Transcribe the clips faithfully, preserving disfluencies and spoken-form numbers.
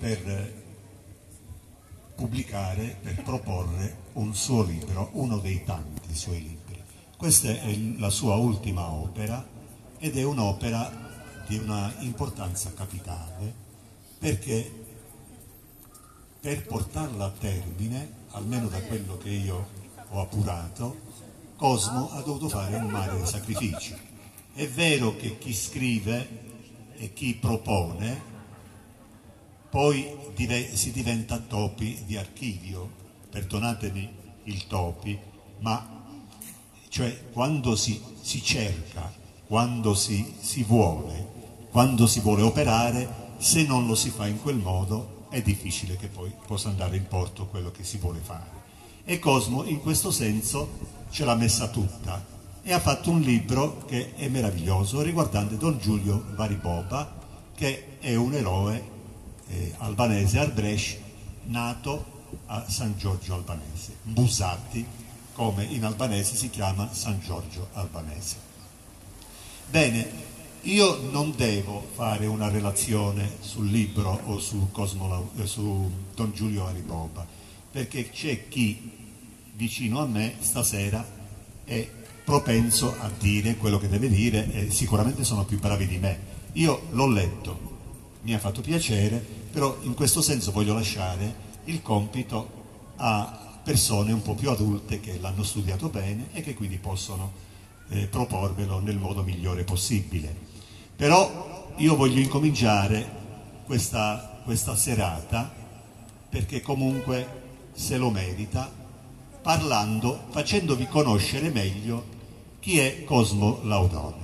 per pubblicare, per proporre un suo libro, uno dei tanti suoi libri. Questa è la sua ultima opera ed è un'opera di una importanza capitale, perché per portarla a termine, almeno da quello che io ho appurato, Cosmo ha dovuto fare un mare di sacrifici. È vero che chi scrive e chi propone poi si diventa topi di archivio, perdonatemi il topi, ma cioè quando si, si cerca, quando si, si vuole, quando si vuole operare, se non lo si fa in quel modo è difficile che poi possa andare in porto quello che si vuole fare. E Cosmo in questo senso ce l'ha messa tutta e ha fatto un libro che è meraviglioso riguardante Don Giulio Variboba, che è un eroe eh, albanese Arbresh, nato a San Giorgio Albanese, Mbusati, come in albanese si chiama San Giorgio Albanese. Bene, io non devo fare una relazione sul libro o su, Cosmo, eh, su Don Giulio Variboba, perché c'è chi vicino a me stasera è propenso a dire quello che deve dire e sicuramente sono più bravi di me. Io l'ho letto, mi ha fatto piacere, però in questo senso voglio lasciare il compito a persone un po' più adulte che l'hanno studiato bene e che quindi possono eh, proporvelo nel modo migliore possibile. Però io voglio incominciare questa, questa serata, perché comunque se lo merita, parlando, facendovi conoscere meglio chi è Cosmo Laudone.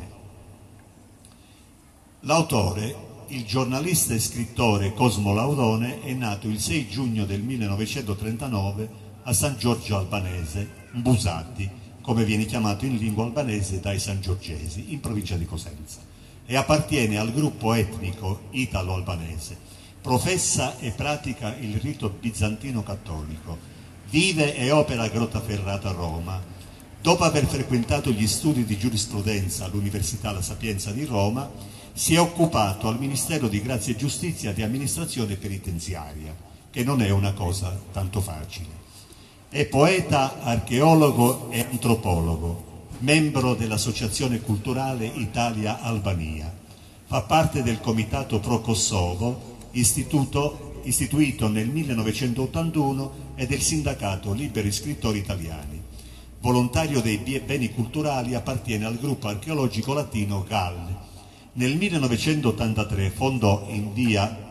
L'autore, il giornalista e scrittore Cosmo Laudone, è nato il sei giugno del millenovecentotrentanove a San Giorgio Albanese, Mbusati, come viene chiamato in lingua albanese dai sangiorgesi, in provincia di Cosenza, e appartiene al gruppo etnico italo-albanese. Professa e pratica il rito bizantino cattolico, vive e opera a Grottaferrata a Roma. Dopo aver frequentato gli studi di giurisprudenza all'Università La Sapienza di Roma, si è occupato al Ministero di Grazia e Giustizia di amministrazione penitenziaria, che non è una cosa tanto facile. È poeta, archeologo e antropologo, membro dell'Associazione Culturale Italia-Albania. Fa parte del Comitato Pro Kosovo, istituto, istituito nel millenovecentottantuno, e del Sindacato Liberi Scrittori Italiani. Volontario dei beni culturali, appartiene al gruppo archeologico latino G A L. Nel millenovecentottantatré fondò in via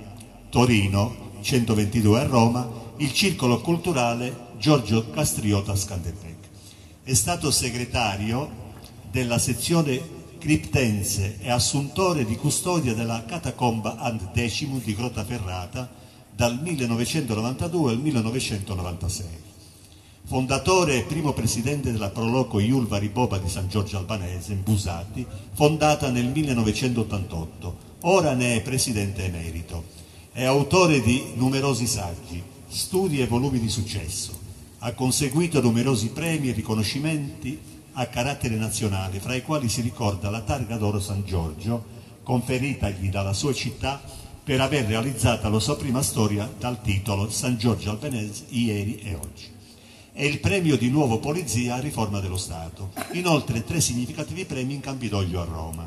Torino centoventidue a Roma il circolo culturale Giorgio Castriota Scanderbeg. È stato segretario della sezione criptense e assuntore di custodia della catacomba Antecimum di Grottaferrata dal millenovecentonovantadue al millenovecentonovantasei. Fondatore e primo presidente della Proloco Iul Variboba di San Giorgio Albanese, Mbusati, fondata nel millenovecentottantotto. Ora ne è presidente emerito. È autore di numerosi saggi, studi e volumi di successo. Ha conseguito numerosi premi e riconoscimenti a carattere nazionale, fra i quali si ricorda la Targa d'Oro San Giorgio, conferitagli dalla sua città per aver realizzato la sua prima storia dal titolo San Giorgio Albanese ieri e oggi. E il premio di Nuovo Polizia a riforma dello Stato. Inoltre tre significativi premi in Campidoglio a Roma.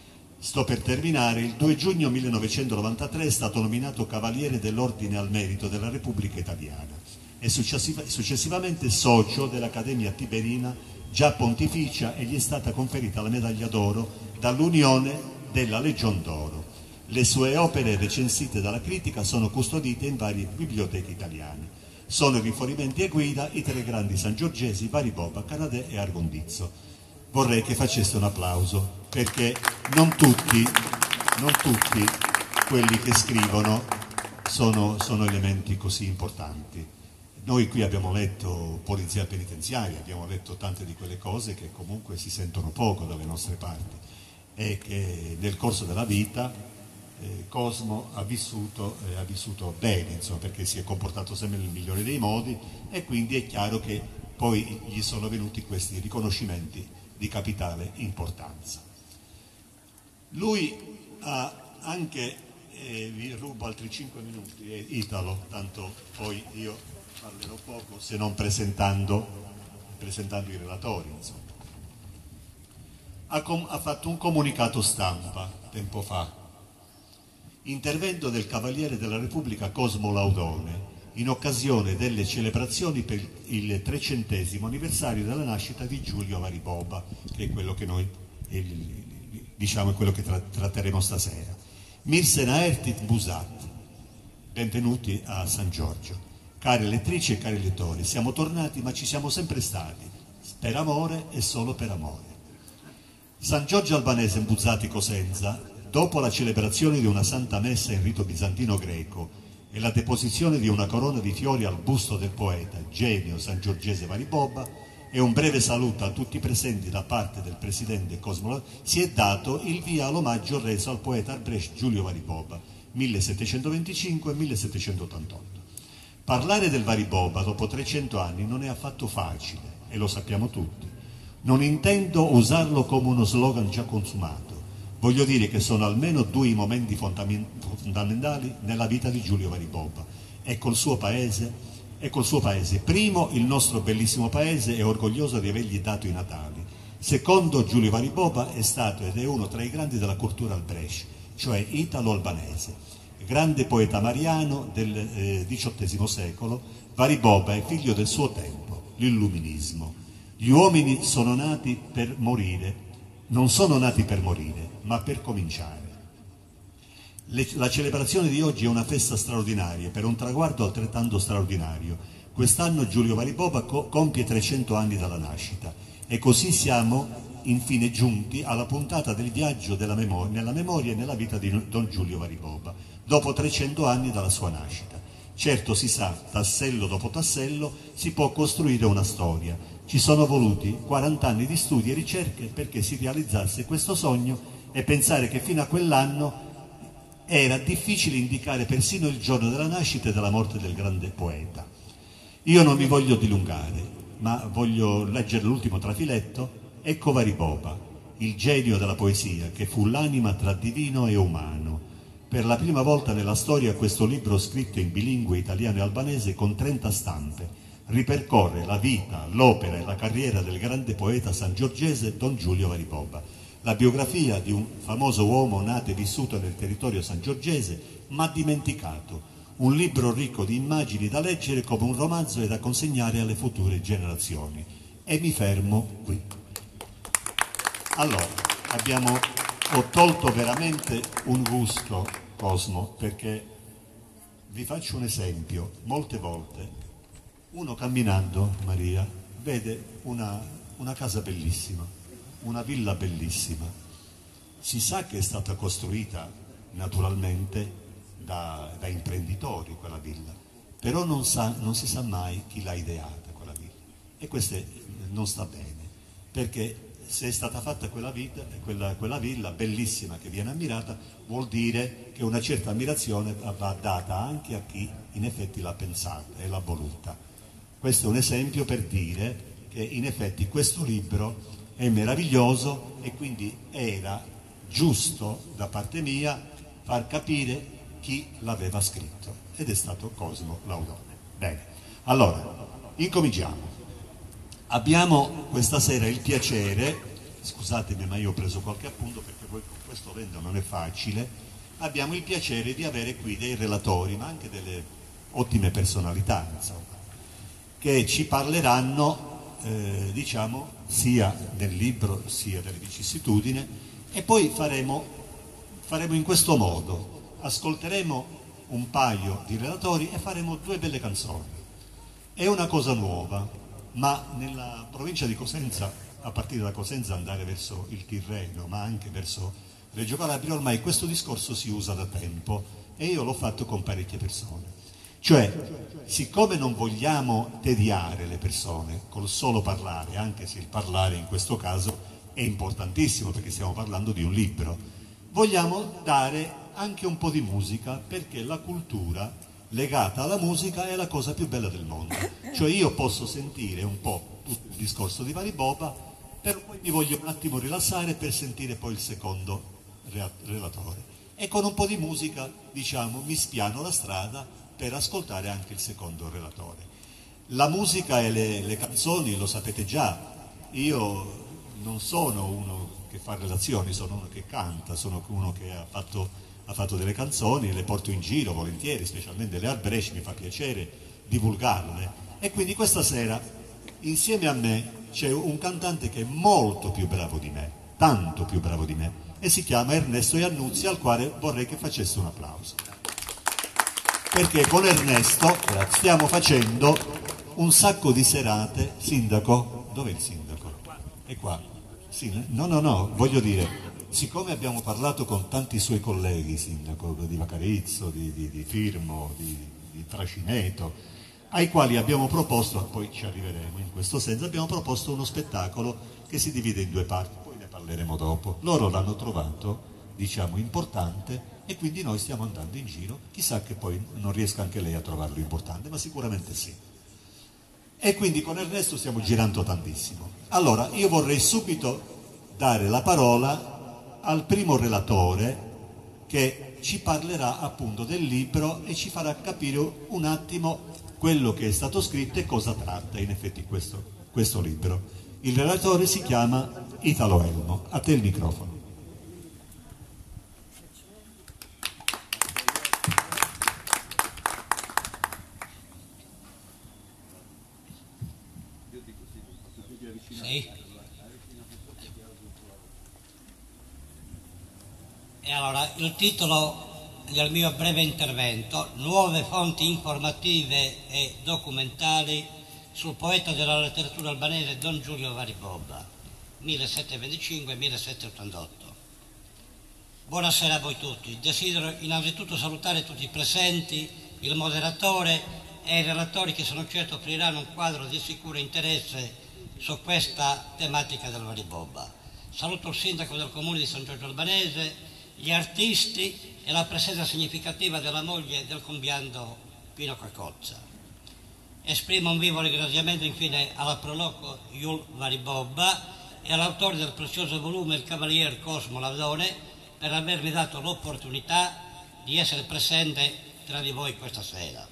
Sto per terminare. Il due giugno millenovecentonovantatré è stato nominato Cavaliere dell'Ordine al Merito della Repubblica Italiana e successiv- successivamente socio dell'Accademia Tiberina, già pontificia, e gli è stata conferita la medaglia d'oro dall'Unione della Legion d'Oro. Le sue opere recensite dalla critica sono custodite in varie biblioteche italiane. Sono riferimenti e guida i tre grandi sangiorgesi Variboba, Canadè e Argondizzo. Vorrei che faceste un applauso, perché non tutti, non tutti quelli che scrivono sono, sono elementi così importanti. Noi qui abbiamo letto polizia penitenziaria, abbiamo letto tante di quelle cose che comunque si sentono poco dalle nostre parti e che nel corso della vita Eh, Cosmo ha vissuto, eh, ha vissuto bene, insomma, perché si è comportato sempre nel migliore dei modi, e quindi è chiaro che poi gli sono venuti questi riconoscimenti di capitale importanza. Lui ha anche e vi rubo altri cinque minuti, eh, Italo, tanto poi io parlerò poco se non presentando, presentando i relatori, insomma. Ha, com- ha fatto un comunicato stampa tempo fa. Intervento del Cavaliere della Repubblica Cosmo Laudone in occasione delle celebrazioni per il trecentesimo anniversario della nascita di Giulio Variboba, che è quello che noi eh, diciamo è quello che tra- tratteremo stasera. Mirsena Ertit Busat, benvenuti a San Giorgio. Cari lettrici e cari lettori, siamo tornati ma ci siamo sempre stati, per amore e solo per amore. San Giorgio Albanese in Buzzati Cosenza, dopo la celebrazione di una santa messa in rito bizantino greco e la deposizione di una corona di fiori al busto del poeta, genio sangiorgese Variboba, e un breve saluto a tutti i presenti da parte del presidente Cosmo, si è dato il via all'omaggio reso al poeta Albrecht Giulio Variboba, millesettecentoventicinque millesettecentottantotto. Parlare del Variboba dopo trecento anni non è affatto facile, e lo sappiamo tutti. Non intendo usarlo come uno slogan già consumato. Voglio dire che sono almeno due i momenti fondamentali nella vita di Giulio Variboba e col suo paese. E col suo paese. Primo, il nostro bellissimo paese è orgoglioso di avergli dato i Natali. Secondo, Giulio Variboba è stato ed è uno tra i grandi della cultura Albrecht, cioè italo-albanese. Grande poeta mariano del eh, diciottesimo secolo, Variboba è figlio del suo tempo, l'illuminismo. Gli uomini sono nati per morire, non sono nati per morire, ma per cominciare. Le, la celebrazione di oggi è una festa straordinaria, per un traguardo altrettanto straordinario. Quest'anno Giulio Variboba co- compie trecento anni dalla nascita e così siamo infine giunti alla puntata del viaggio della memoria, nella memoria e nella vita di Don Giulio Variboba, dopo trecento anni dalla sua nascita. Certo, si sa, tassello dopo tassello si può costruire una storia. Ci sono voluti quaranta anni di studi e ricerche perché si realizzasse questo sogno, e pensare che fino a quell'anno era difficile indicare persino il giorno della nascita e della morte del grande poeta. Io non vi voglio dilungare, ma voglio leggere l'ultimo trafiletto. Ecco Variboba, il genio della poesia, che fu l'anima tra divino e umano. Per la prima volta nella storia questo libro, scritto in bilingue italiano e albanese con trenta stampe, ripercorre la vita, l'opera e la carriera del grande poeta sangiorgese Don Giulio Variboba. La biografia di un famoso uomo nato e vissuto nel territorio sangiorgese, ma dimenticato. Un libro ricco di immagini da leggere come un romanzo e da consegnare alle future generazioni. E mi fermo qui. Allora, abbiamo, ho tolto veramente un gusto, Cosmo, perché vi faccio un esempio. Molte volte uno camminando, Maria, vede una, una casa bellissima, una villa bellissima. Si sa che è stata costruita naturalmente da, da imprenditori quella villa, però non, sa, non si sa mai chi l'ha ideata quella villa. E questo non sta bene, perché se è stata fatta quella, vita, quella, quella villa bellissima che viene ammirata, vuol dire che una certa ammirazione va data anche a chi in effetti l'ha pensata e l'ha voluta. Questo è un esempio per dire che in effetti questo libro è meraviglioso e quindi era giusto da parte mia far capire chi l'aveva scritto, ed è stato Cosmo Laudone. Bene, allora, incominciamo. Abbiamo questa sera il piacere, scusatemi ma io ho preso qualche appunto perché poi con questo vento non è facile, abbiamo il piacere di avere qui dei relatori, ma anche delle ottime personalità, insomma, che ci parleranno Eh, diciamo sia del libro sia delle vicissitudini, e poi faremo, faremo in questo modo: ascolteremo un paio di relatori e faremo due belle canzoni. È una cosa nuova, ma nella provincia di Cosenza, a partire da Cosenza andare verso il Tirreno ma anche verso Reggio Calabria, ormai questo discorso si usa da tempo e io l'ho fatto con parecchie persone. Cioè, siccome non vogliamo tediare le persone col solo parlare, anche se il parlare in questo caso è importantissimo perché stiamo parlando di un libro, vogliamo dare anche un po' di musica, perché la cultura legata alla musica è la cosa più bella del mondo. Cioè io posso sentire un po' tutto il discorso di Variboba, però poi mi voglio un attimo rilassare per sentire poi il secondo relatore. e con un po' di musica, diciamo, mi spiano la strada per ascoltare anche il secondo relatore. La musica e le, le canzoni, lo sapete già, io non sono uno che fa relazioni, sono uno che canta, sono uno che ha fatto, ha fatto delle canzoni, le porto in giro volentieri, specialmente le Art Brech, mi fa piacere divulgarle. E quindi questa sera, insieme a me, c'è un cantante che è molto più bravo di me, tanto più bravo di me, e si chiama Ernesto Iannuzzi, al quale vorrei che facesse un applauso. Perché con Ernesto stiamo facendo un sacco di serate. Sindaco, dov'è il sindaco? È qua. Sì, no, no, no, voglio dire, siccome abbiamo parlato con tanti suoi colleghi, sindaco, di Vacarizzo, di, di, di Firmo, di, di Tracineto, ai quali abbiamo proposto, poi ci arriveremo in questo senso, abbiamo proposto uno spettacolo che si divide in due parti, poi ne parleremo dopo. Loro l'hanno trovato, diciamo, importante, e quindi noi stiamo andando in giro, chissà che poi non riesca anche lei a trovarlo importante, ma sicuramente sì. E quindi con Ernesto stiamo girando tantissimo. Allora, io vorrei subito dare la parola al primo relatore che ci parlerà appunto del libro e ci farà capire un attimo quello che è stato scritto e cosa tratta in effetti questo, questo libro. Il relatore si chiama Italo Elmo. A te il microfono. Sì. E allora, il titolo del mio breve intervento: Nuove fonti informative e documentali sul poeta della letteratura albanese Don Giulio Varibobba, millesettecentoventicinque millesettecentottantotto. Buonasera a voi tutti. Desidero innanzitutto salutare tutti i presenti, il moderatore e i relatori che sono certo offriranno un quadro di sicuro interesse su questa tematica del Varibobba. Saluto il sindaco del comune di San Giorgio Albanese, gli artisti e la presenza significativa della moglie del combiando Pino Cacozza. Esprimo un vivo ringraziamento infine alla Proloco Jul Varibobba e all'autore del prezioso volume, il Cavalier Cosmo Laudone, per avermi dato l'opportunità di essere presente tra di voi questa sera.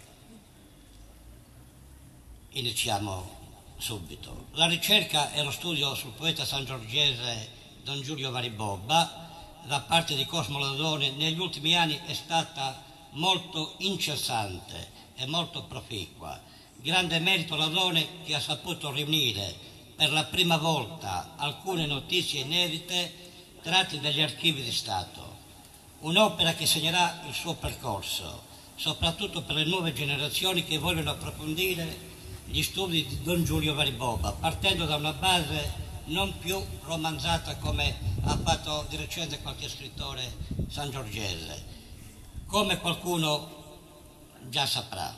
Iniziamo subito. La ricerca e lo studio sul poeta sangiorgese Don Giulio Varibobba da parte di Cosmo Laudone negli ultimi anni è stata molto incessante e molto proficua. Grande merito Laudone, che ha saputo riunire per la prima volta alcune notizie inedite tratte dagli archivi di Stato. Un'opera che segnerà il suo percorso, soprattutto per le nuove generazioni che vogliono approfondire gli studi di Don Giulio Varibobba, partendo da una base non più romanzata come ha fatto di recente qualche scrittore sangiorgese, come qualcuno già saprà.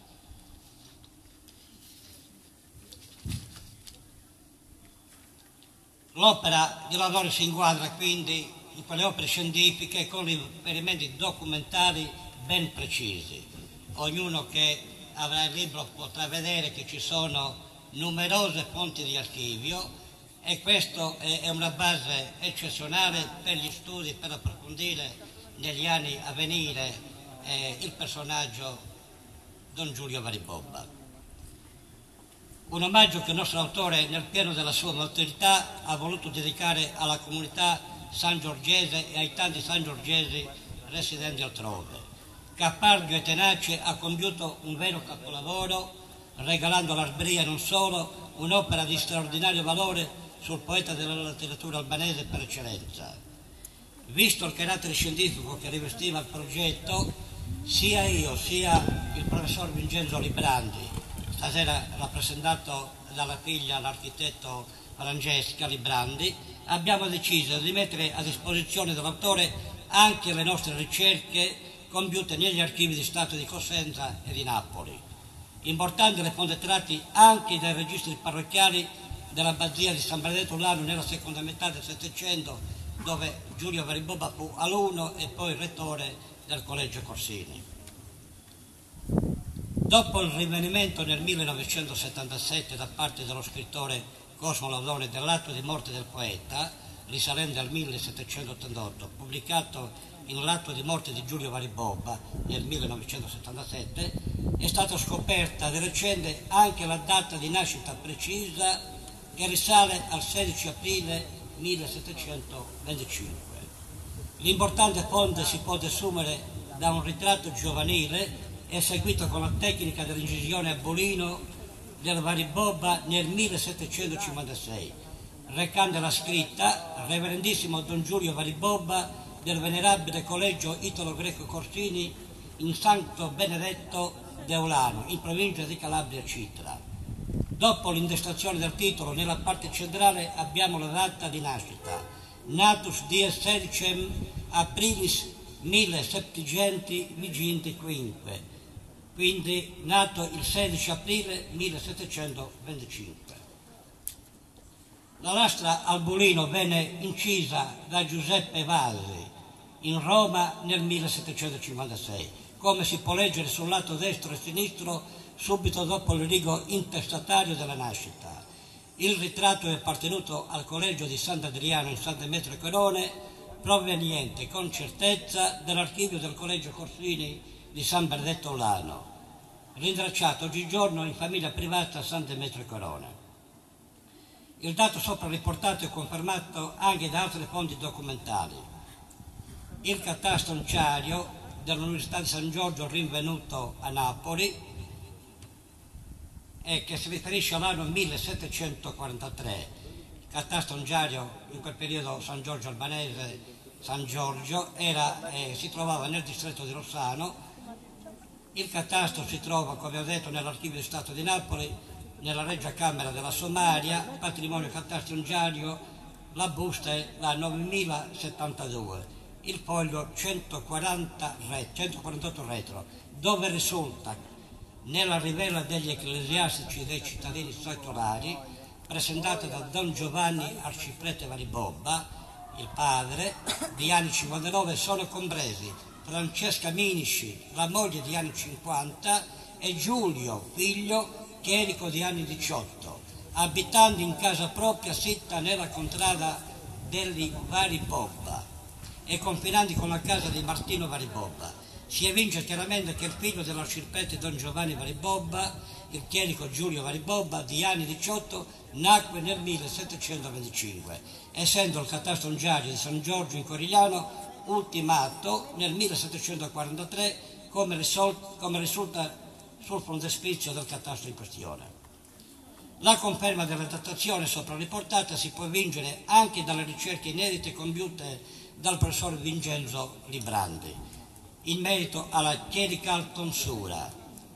L'opera di Laudone si inquadra quindi in quelle opere scientifiche con riferimenti documentari ben precisi. Ognuno che avrà il libro potrà vedere che ci sono numerose fonti di archivio e questo è una base eccezionale per gli studi, per approfondire negli anni a venire eh, il personaggio Don Giulio Varibobba. Un omaggio che il nostro autore, nel pieno della sua maturità, ha voluto dedicare alla comunità sangiorgese e ai tanti sangiorgesi residenti altrove. Caparbio e tenace ha compiuto un vero capolavoro, regalando all'Arbria non solo un'opera di straordinario valore sul poeta della letteratura albanese per eccellenza. Visto il carattere scientifico che rivestiva il progetto, sia io sia il professor Vincenzo Librandi, stasera rappresentato dalla figlia l'architetto Francesca Librandi, abbiamo deciso di mettere a disposizione dell'autore anche le nostre ricerche compiute negli archivi di Stato di Cosenza e di Napoli. Importanti le fonti tratti anche dai registri parrocchiali della Abbazia di San Benedetto Urlano nella seconda metà del Settecento, dove Giulio Varibobba fu alunno e poi rettore del Collegio Corsini. Dopo il rinvenimento nel millenovecentosettantasette da parte dello scrittore Cosmo Laudone dell'atto di morte del poeta, risalente al millesettecentottantotto, pubblicato in l'atto di morte di Giulio Varibobba nel millenovecentosettantasette, è stata scoperta di recente anche la data di nascita precisa che risale al sedici aprile millesettecentoventicinque. L'importante fonte si può desumere da un ritratto giovanile eseguito con la tecnica dell'incisione a bolino del Varibobba nel millesettecentocinquantasei, recante la scritta Reverendissimo Don Giulio Varibobba del Venerabile Collegio Italo-Greco Corsini in Santo Benedetto Deulano, in provincia di Calabria Citra. Dopo l'indestazione del titolo, nella parte centrale abbiamo la data di nascita, natus dies sedicem aprilis mille septigenti viginti quinque, quindi nato il sedici aprile millesettecentoventicinque. La lastra al bulino venne incisa da Giuseppe Vasi in Roma nel millesettecentocinquantasei, come si può leggere sul lato destro e sinistro subito dopo il rigo intestatario della nascita. Il ritratto è appartenuto al collegio di Sant'Adriano in San Demetrio Corone, proveniente con certezza dall'archivio del collegio Corsini di San Benedetto Olano, rintracciato oggigiorno in famiglia privata a San Demetrio Corone. Il dato sopra riportato è confermato anche da altre fonti documentali. Il catastonciario dell'Università di San Giorgio rinvenuto a Napoli e che si riferisce all'anno millesettecentoquarantatré. Il catastonciario in quel periodo San Giorgio Albanese, San Giorgio, era, eh, si trovava nel distretto di Rossano. Il catasto si trova, come ho detto, nell'Archivio di Stato di Napoli, nella Regia Camera della Sommaria, patrimonio catastonciario, la busta è la novemilasettantadue, il foglio centoquarantotto retro, dove risulta nella rivela degli ecclesiastici e dei cittadini secolari, presentata da Don Giovanni Arciprete Varibobba, il padre, di anni cinquantanove, sono compresi Francesca Minisci, la moglie di anni cinquanta, e Giulio, figlio, chierico di anni diciotto, abitando in casa propria sitta nella contrada degli Varibobba e confinanti con la casa di Martino Varibobba. Si evince chiaramente che il figlio dell'arciprete Don Giovanni Varibobba, il chierico Giulio Varibobba, di anni diciotto, nacque nel millesettecentoventicinque, essendo il catastonciario di San Giorgio in Corigliano ultimato nel millesettecentoquarantatré, come, risol- come risulta sul frontespizio del catasto in questione. La conferma della datazione sopra riportata si può evincere anche dalle ricerche inedite compiute dal professor Vincenzo Librandi in merito alla chierical tonsura.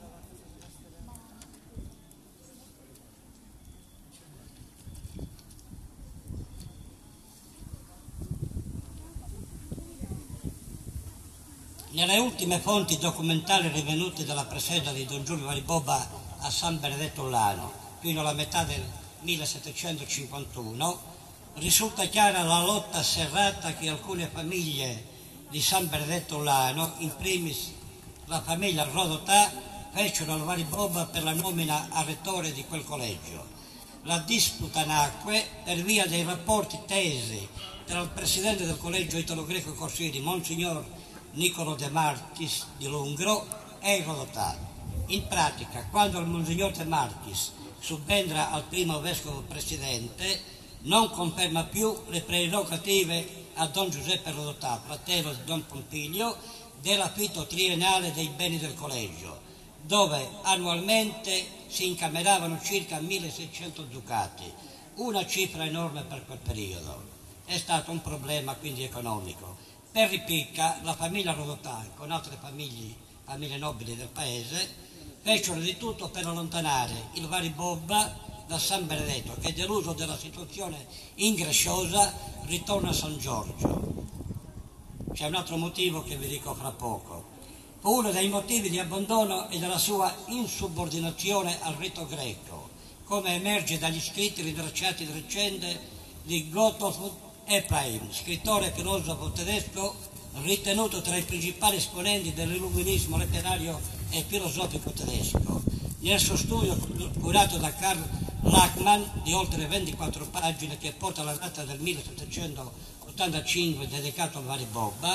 Nelle ultime fonti documentali rinvenute dalla presenza di Don Giulio Varibobba a San Benedetto Olano fino alla metà del millesettecentocinquantuno, risulta chiara la lotta serrata che alcune famiglie di San Benedetto Olano, in primis la famiglia Rodotà, fecero al Varibobba per la nomina a rettore di quel collegio. La disputa nacque per via dei rapporti tesi tra il presidente del collegio Italo-Greco Corsini, Monsignor Nicolo De Marchis di Lungro, e il Rodotà. In pratica, quando il Monsignor De Marchis subentra al primo vescovo presidente, non conferma più le prerogative a Don Giuseppe Rodotà, fratello di Don Pompiglio, dell'affitto triennale dei beni del collegio, dove annualmente si incameravano circa milleseicento ducati, una cifra enorme per quel periodo. È stato un problema quindi economico. Per ripicca, la famiglia Rodotà, con altre famiglie, famiglie nobili del paese, fecero di tutto per allontanare il Varibobba da San Benedetto, che deluso della situazione ingresciosa ritorna a San Giorgio. C'è un altro motivo che vi dico fra poco. Fu uno dei motivi di abbandono e della sua insubordinazione al rito greco, come emerge dagli scritti rintracciati di recente di Gottlob Ephraim, scrittore e filosofo tedesco ritenuto tra i principali esponenti dell'illuminismo letterario e filosofico tedesco. Nel suo studio curato da Karl Lachmann di oltre ventiquattro pagine, che porta la data del millesettecentottantacinque, dedicato al Varibobba,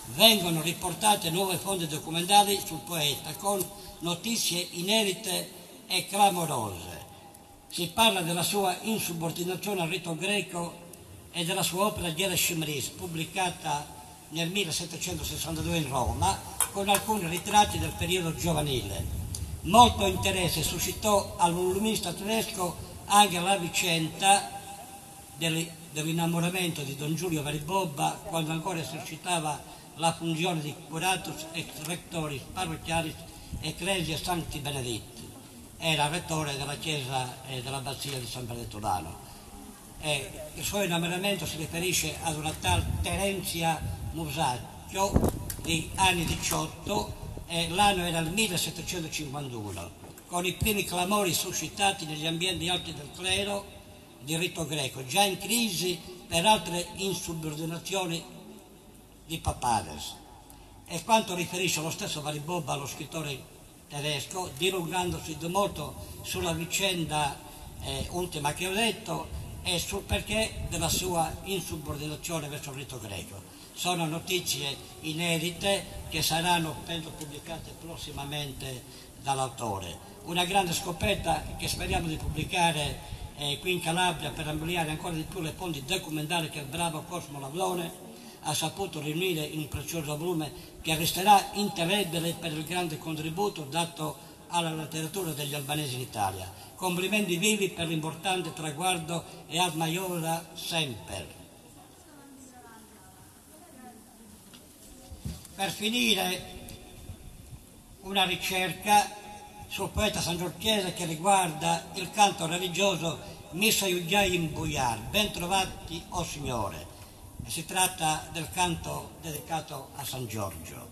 vengono riportate nuove fonti documentali sul poeta con notizie inedite e clamorose. Si parla della sua insubordinazione al rito greco e della sua opera Gereshimris, pubblicata nel millesettecentosessantadue in Roma, con alcuni ritratti del periodo giovanile. Molto interesse suscitò al volumista tedesco anche la vicenda dell'innamoramento di Don Giulio Varibobba, quando ancora esercitava la funzione di curatus ex rectoris parrochialis Ecclesia Sancti Beneditti. Era rettore della chiesa e dell'abbazia di San Benedetto d'Ano. E il suo innamoramento si riferisce ad una tal Terenzia Musacchio di anni diciotto, e l'anno era il millesettecentocinquantuno, con i primi clamori suscitati negli ambienti alti del clero di rito greco, già in crisi per altre insubordinazioni di papales. E quanto riferisce lo stesso Varibobba allo scrittore tedesco, dilungandosi di molto sulla vicenda eh, ultima che ho detto e sul perché della sua insubordinazione verso il rito greco. Sono notizie inedite che saranno, penso, pubblicate prossimamente dall'autore. Una grande scoperta che speriamo di pubblicare eh, qui in Calabria per ampliare ancora di più le fonti documentali che il bravo Cosmo Laudone ha saputo riunire in un prezioso volume che resterà indelebile per il grande contributo dato alla letteratura degli albanesi in Italia. Complimenti vivi per l'importante traguardo e ad maiora sempre. Per finire, una ricerca sul poeta sangiorchese che riguarda il canto religioso Missa Yugayim Buyar, ben trovati o Signore. Si tratta del canto dedicato a San Giorgio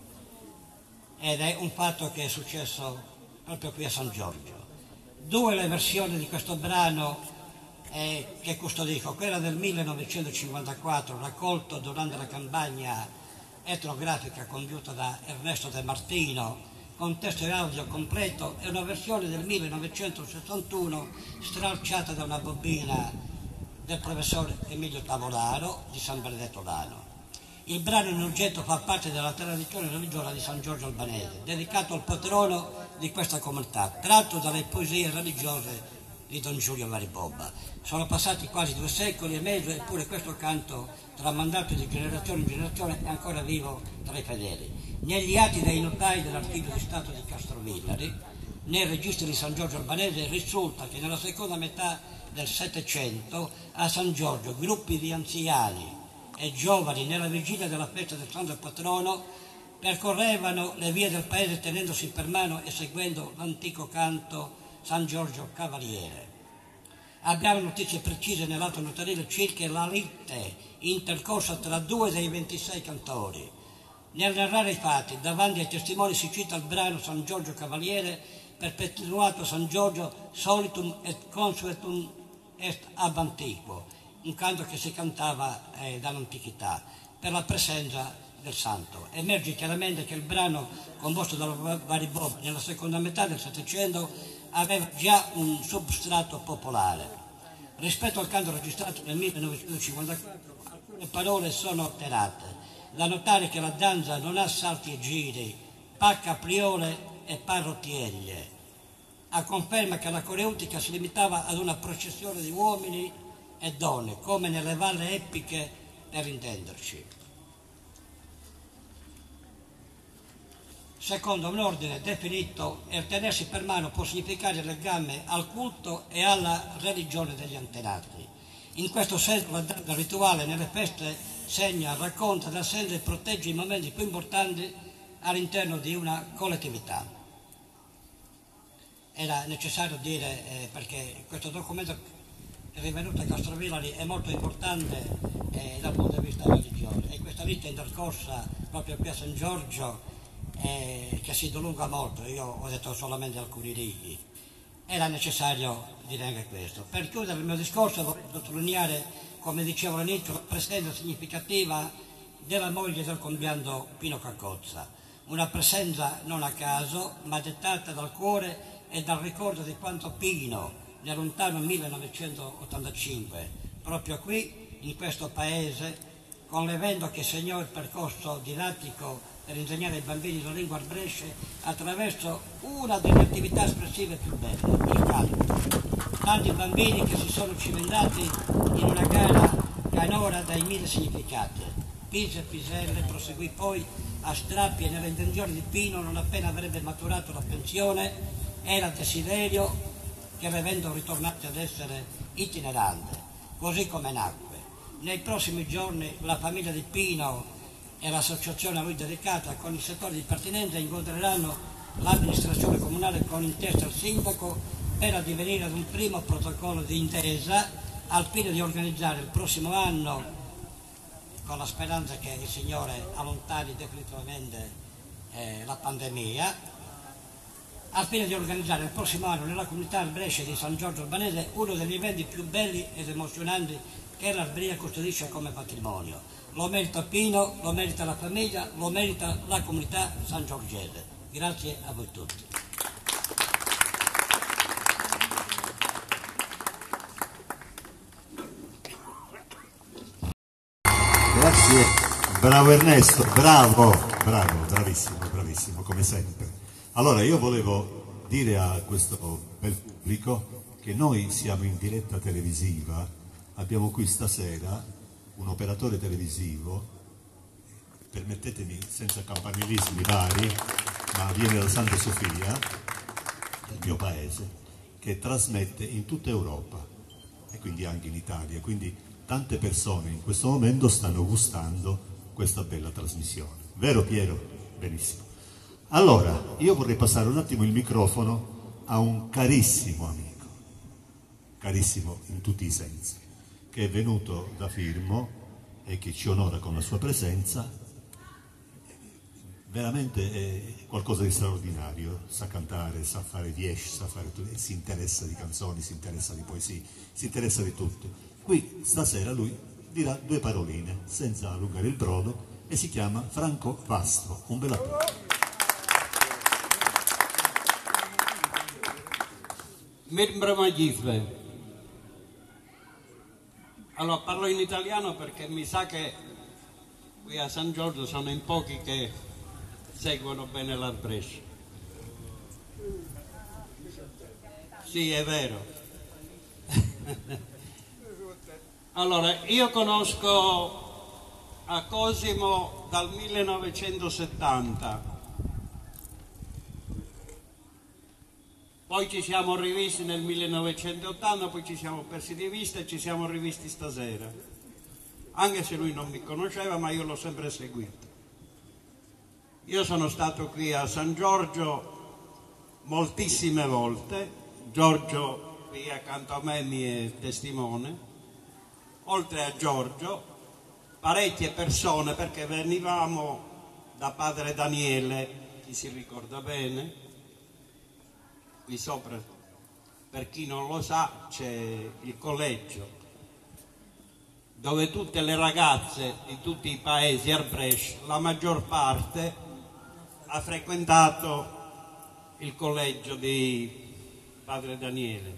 ed è un fatto che è successo proprio qui a San Giorgio. Due le versioni di questo brano eh, che custodisco, quella del millenovecentocinquantaquattro, raccolto durante la campagna etnografica compiuta da Ernesto De Martino, con testo e audio completo, e una versione del millenovecentosessantuno stralciata da una bobina del professor Emilio Tavolaro di San Benedetto d'Ano. Il brano in oggetto fa parte della tradizione religiosa di San Giorgio Albanese, dedicato al patrono di questa comunità, tratto dalle poesie religiose di Don Giulio Varibobba. Sono passati quasi due secoli e mezzo, eppure questo canto, tramandato di generazione in generazione, è ancora vivo tra i fedeli. Negli atti dei notai dell'Archivio di Stato di Castrovillari, nei registri di San Giorgio Albanese, risulta che nella seconda metà del Settecento a San Giorgio gruppi di anziani e giovani nella vigilia della festa del santo patrono percorrevano le vie del paese tenendosi per mano e seguendo l'antico canto San Giorgio Cavaliere. Abbiamo notizie precise nell'atto notarile circa la lite intercorsa tra due dei ventisei cantori. Nel narrare i fatti, davanti ai testimoni si cita il brano San Giorgio Cavaliere, perpetuato San Giorgio solitum et consuetum est ab antiquo, un canto che si cantava eh, dall'antichità per la presenza del santo. Emerge chiaramente che il brano composto da Varibobba nella seconda metà del Settecento aveva già un substrato popolare. Rispetto al canto registrato nel millenovecentocinquantaquattro, alcune parole sono alterate. Da notare che la danza non ha salti e giri, pacca priore e parrottieglie, a conferma che la coreutica si limitava ad una processione di uomini e donne, come nelle valle epiche per intenderci. Secondo un ordine definito, il tenersi per mano può significare il legame al culto e alla religione degli antenati. In questo senso la danza rituale nelle feste segna, racconta, dà senso e protegge i momenti più importanti all'interno di una collettività. Era necessario dire, eh, perché questo documento rivenuto a Castrovillari è molto importante eh, dal punto di vista religioso, e questa lite intercorsa proprio qui a San Giorgio eh, che si dilunga molto, io ho detto solamente alcuni righi. Era necessario dire anche questo. Per chiudere il mio discorso vorrei sottolineare, come dicevo all'inizio, la presenza significativa della moglie del compianto Pino Caccozza, una presenza non a caso, ma dettata dal cuore e dal ricordo di quanto Pino, nel lontano millenovecentottantacinque, proprio qui, in questo paese, con l'evento che segnò il percorso didattico per insegnare ai bambini la lingua arbresce attraverso una delle attività espressive più belle, il canto. Tanti bambini che si sono cimentati in una gara canora dai mille significati. Pisa e Piselle proseguì poi a strappi e nelle intenzioni di Pino non appena avrebbe maturato la pensione, era il desiderio che l'evento ritornasse ad essere itinerante, così come nacque. Nei prossimi giorni la famiglia di Pino e l'associazione a lui dedicata con il settore di pertinenza incontreranno l'amministrazione comunale con in testa il sindaco per addivenire ad un primo protocollo di intesa al fine di organizzare il prossimo anno, con la speranza che il Signore allontani definitivamente eh, la pandemia, al fine di organizzare il prossimo anno nella comunità arbrescia di San Giorgio Albanese uno degli eventi più belli ed emozionanti che l'Arbria custodisce come patrimonio. Lo merita Pino, lo merita la famiglia, lo merita la comunità sangiorgese. Grazie a voi tutti. Grazie, bravo Ernesto, bravo, bravo, bravissimo, bravissimo, come sempre. Allora io volevo dire a questo bel pubblico che noi siamo in diretta televisiva, abbiamo qui stasera un operatore televisivo, permettetemi senza campanilismi vari, ma viene da Santa Sofia, il mio paese, che trasmette in tutta Europa e quindi anche in Italia, quindi tante persone in questo momento stanno gustando questa bella trasmissione. Vero Piero? Benissimo. Allora, io vorrei passare un attimo il microfono a un carissimo amico, carissimo in tutti i sensi, che è venuto da Firmo e che ci onora con la sua presenza. Veramente è qualcosa di straordinario, sa cantare, sa fare viesh, sa fare tutto, si interessa di canzoni, si interessa di poesie, si interessa di tutto. Qui stasera lui dirà due paroline senza allungare il brodo e si chiama Franco Vastro. Un bel applauso. Membra Magifve. Allora parlo in italiano perché mi sa che qui a San Giorgio sono in pochi che seguono bene l'Arbrescia. Sì, è vero. Allora, io conosco a Cosimo dal millenovecentosettanta, poi ci siamo rivisti nel millenovecentottanta, poi ci siamo persi di vista e ci siamo rivisti stasera, anche se lui non mi conosceva, ma io l'ho sempre seguito. Io sono stato qui a San Giorgio moltissime volte, Giorgio qui accanto a me mi è testimone. Oltre a Giorgio, parecchie persone, perché venivamo da padre Daniele, chi si ricorda bene, qui sopra, per chi non lo sa, c'è il collegio, dove tutte le ragazze di tutti i paesi arbresci, la maggior parte, ha frequentato il collegio di padre Daniele.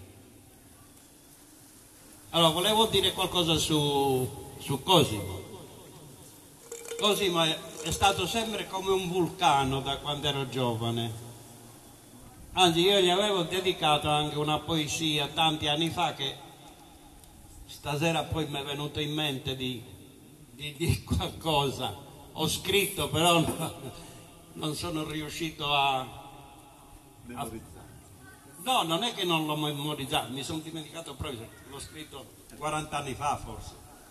Allora, volevo dire qualcosa su, su Cosimo. Cosimo è, è stato sempre come un vulcano da quando ero giovane. Anzi, io gli avevo dedicato anche una poesia tanti anni fa che stasera poi mi è venuto in mente di, di, di qualcosa. Ho scritto, però no, non sono riuscito a... a No, non è che non l'ho memorizzato, mi sono dimenticato proprio, l'ho scritto quaranta anni fa forse.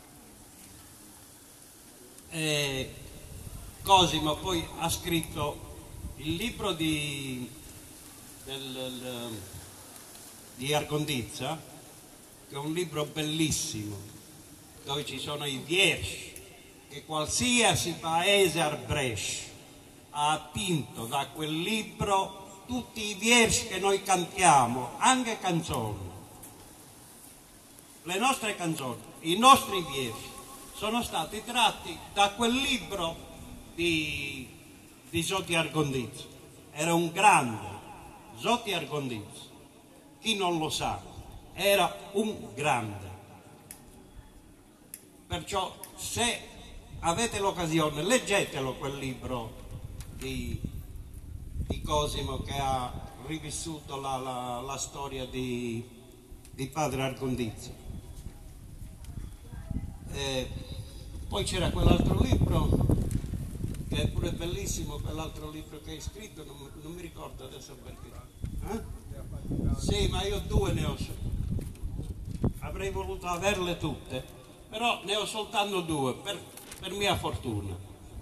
E Cosimo poi ha scritto il libro di, del, di Argondizza, che è un libro bellissimo, dove ci sono i vierci che qualsiasi paese arbrescio ha attinto da quel libro, tutti i versi che noi cantiamo, anche canzoni, le nostre canzoni, i nostri versi sono stati tratti da quel libro di, di Zotti Argondizzo. Era un grande, Zotti Argondizzo, chi non lo sa, era un grande. Perciò se avete l'occasione, leggetelo quel libro di, di Cosimo che ha rivissuto la, la, la storia di, di padre Argondizio. E poi c'era quell'altro libro che è pure bellissimo, quell'altro libro che hai scritto, non, non mi ricordo adesso perché. Eh? Sì, ma io due ne ho, avrei voluto averle tutte, però ne ho soltanto due, per, per mia fortuna.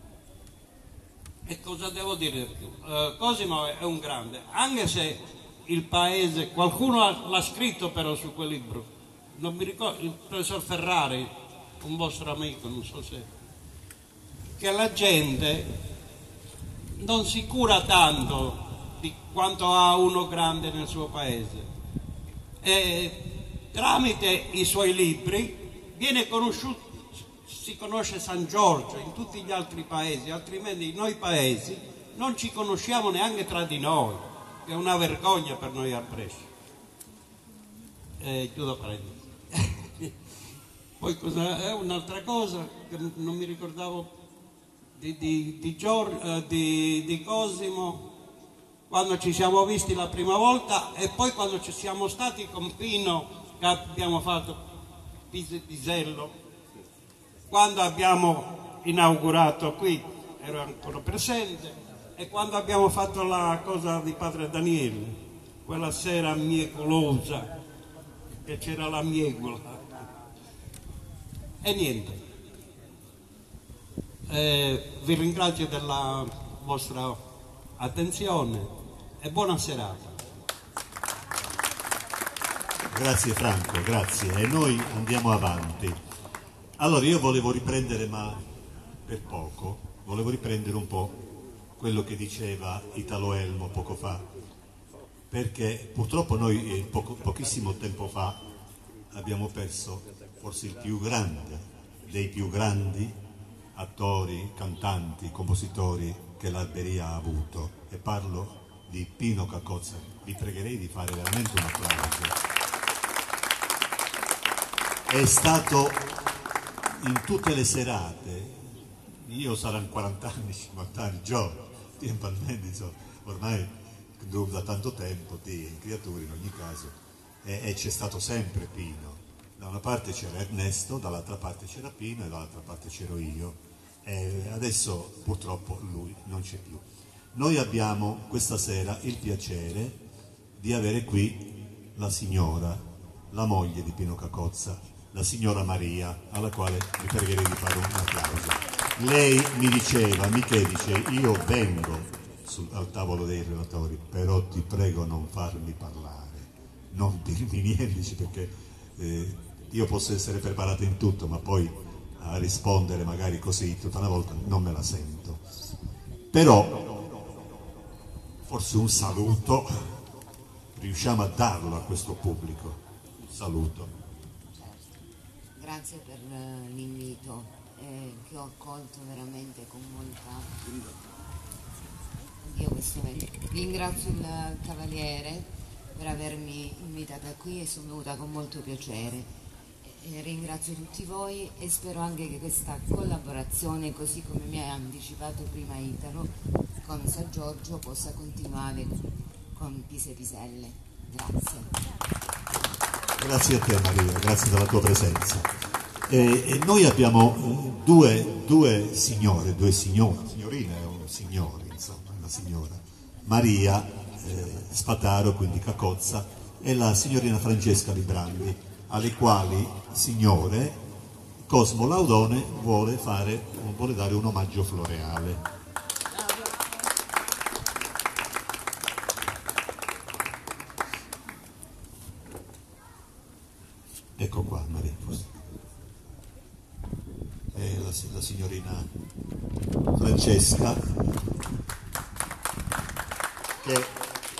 E cosa devo dire più? Uh, Cosimo è un grande, anche se il paese, qualcuno l'ha scritto però su quel libro, non mi ricordo, il professor Ferrari, un vostro amico, non so se, che la gente non si cura tanto di quanto ha uno grande nel suo paese, e tramite i suoi libri viene conosciuto, si conosce San Giorgio in tutti gli altri paesi, altrimenti noi paesi non ci conosciamo neanche tra di noi, che è una vergogna per noi a Brescia. Eh, chiudo parentesi. Poi cosa, è un'altra cosa che non mi ricordavo di, di, di, Giorgio, eh, di, di Cosimo, quando ci siamo visti la prima volta, e poi quando ci siamo stati con Pino, che abbiamo fatto Pisello, quando abbiamo inaugurato qui, ero ancora presente, e quando abbiamo fatto la cosa di padre Daniele, quella sera miecolosa, che c'era la miegola. E niente, eh, vi ringrazio della vostra attenzione e buona serata. Grazie Franco, grazie. E noi andiamo avanti. Allora io volevo riprendere, ma per poco, volevo riprendere un po' quello che diceva Italo Elmo poco fa, perché purtroppo noi eh, poco, pochissimo tempo fa abbiamo perso forse il più grande dei più grandi attori, cantanti, compositori che l'Alberia ha avuto, e parlo di Pino Cacozza. Vi pregherei di fare veramente un applauso. È stato in tutte le serate, io saranno quaranta anni, cinquanta anni, Gio, tempo insomma, ormai da tanto tempo, di creature in ogni caso, e, e c'è stato sempre Pino. Da una parte c'era Ernesto, dall'altra parte c'era Pino e dall'altra parte c'ero io, e adesso purtroppo lui non c'è più. Noi abbiamo questa sera il piacere di avere qui la signora, la moglie di Pino Cacozza, la signora Maria, alla quale vi pregherei di fare un applauso. Lei mi diceva, Michele dice, io vengo sul, al tavolo dei relatori, però ti prego non farmi parlare, non dirmi niente, perché eh, io posso essere preparato in tutto, ma poi a rispondere magari così tutta una volta non me la sento. Però forse un saluto riusciamo a darlo a questo pubblico. Un saluto. Grazie per l'invito eh, che ho accolto veramente con molta... Io questo ringrazio il Cavaliere per avermi invitata qui e sono venuta con molto piacere. E ringrazio tutti voi e spero anche che questa collaborazione, così come mi ha anticipato prima Italo, con San Giorgio possa continuare con Pise Piselle. Grazie. Grazie a te Maria, grazie della tua presenza. E, e noi abbiamo due, due signore, due signore, signorine e un signore, insomma, una signora. Maria eh, Spataro, quindi Cacozza, e la signorina Francesca Librandi, alle quali, signore, Cosmo Laudone vuole, fare, vuole dare un omaggio floreale. Ecco qua, Maria. E la, la signorina Francesca, che...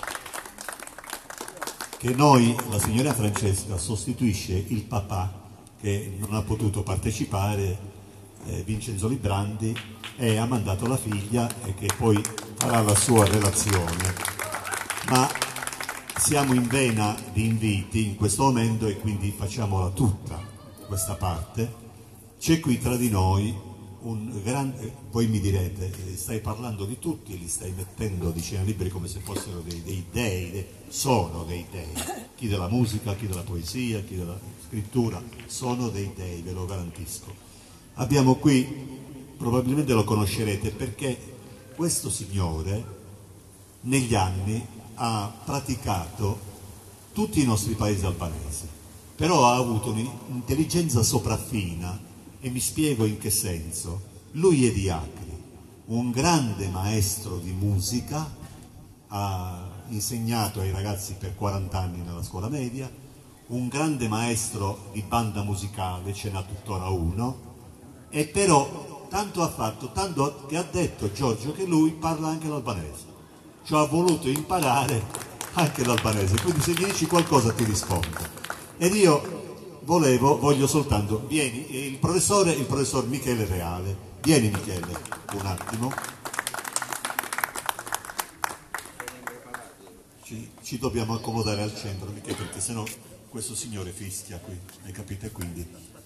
che noi, la signora Francesca, sostituisce il papà che non ha potuto partecipare, eh, Vincenzo Librandi, e ha mandato la figlia e che poi farà la sua relazione. Ma siamo in vena di inviti in questo momento e quindi facciamola tutta questa parte. C'è qui tra di noi un grande, voi mi direte, stai parlando di tutti, li stai mettendo, dicevano, libri come se fossero dei, dei dei, dei, sono dei dei, chi della musica, chi della poesia, chi della scrittura, sono dei dei, ve lo garantisco. Abbiamo qui, probabilmente lo conoscerete, perché questo signore negli anni ha praticato tutti i nostri paesi albanesi, però ha avuto un'intelligenza sopraffina, e mi spiego in che senso. Lui è di Acri, un grande maestro di musica, ha insegnato ai ragazzi per quaranta anni nella scuola media, un grande maestro di banda musicale, ce n'ha tuttora uno, e però tanto ha fatto, tanto che ha detto Giorgio che lui parla anche l'albanese, cioè ha voluto imparare anche l'albanese, quindi se gli dici qualcosa ti risponde. Ed io volevo, voglio soltanto, vieni, il professore, il professor Michele Reale, vieni Michele, un attimo. Ci, ci dobbiamo accomodare al centro, Michele, perché sennò questo signore fischia qui, hai capito? Quindi.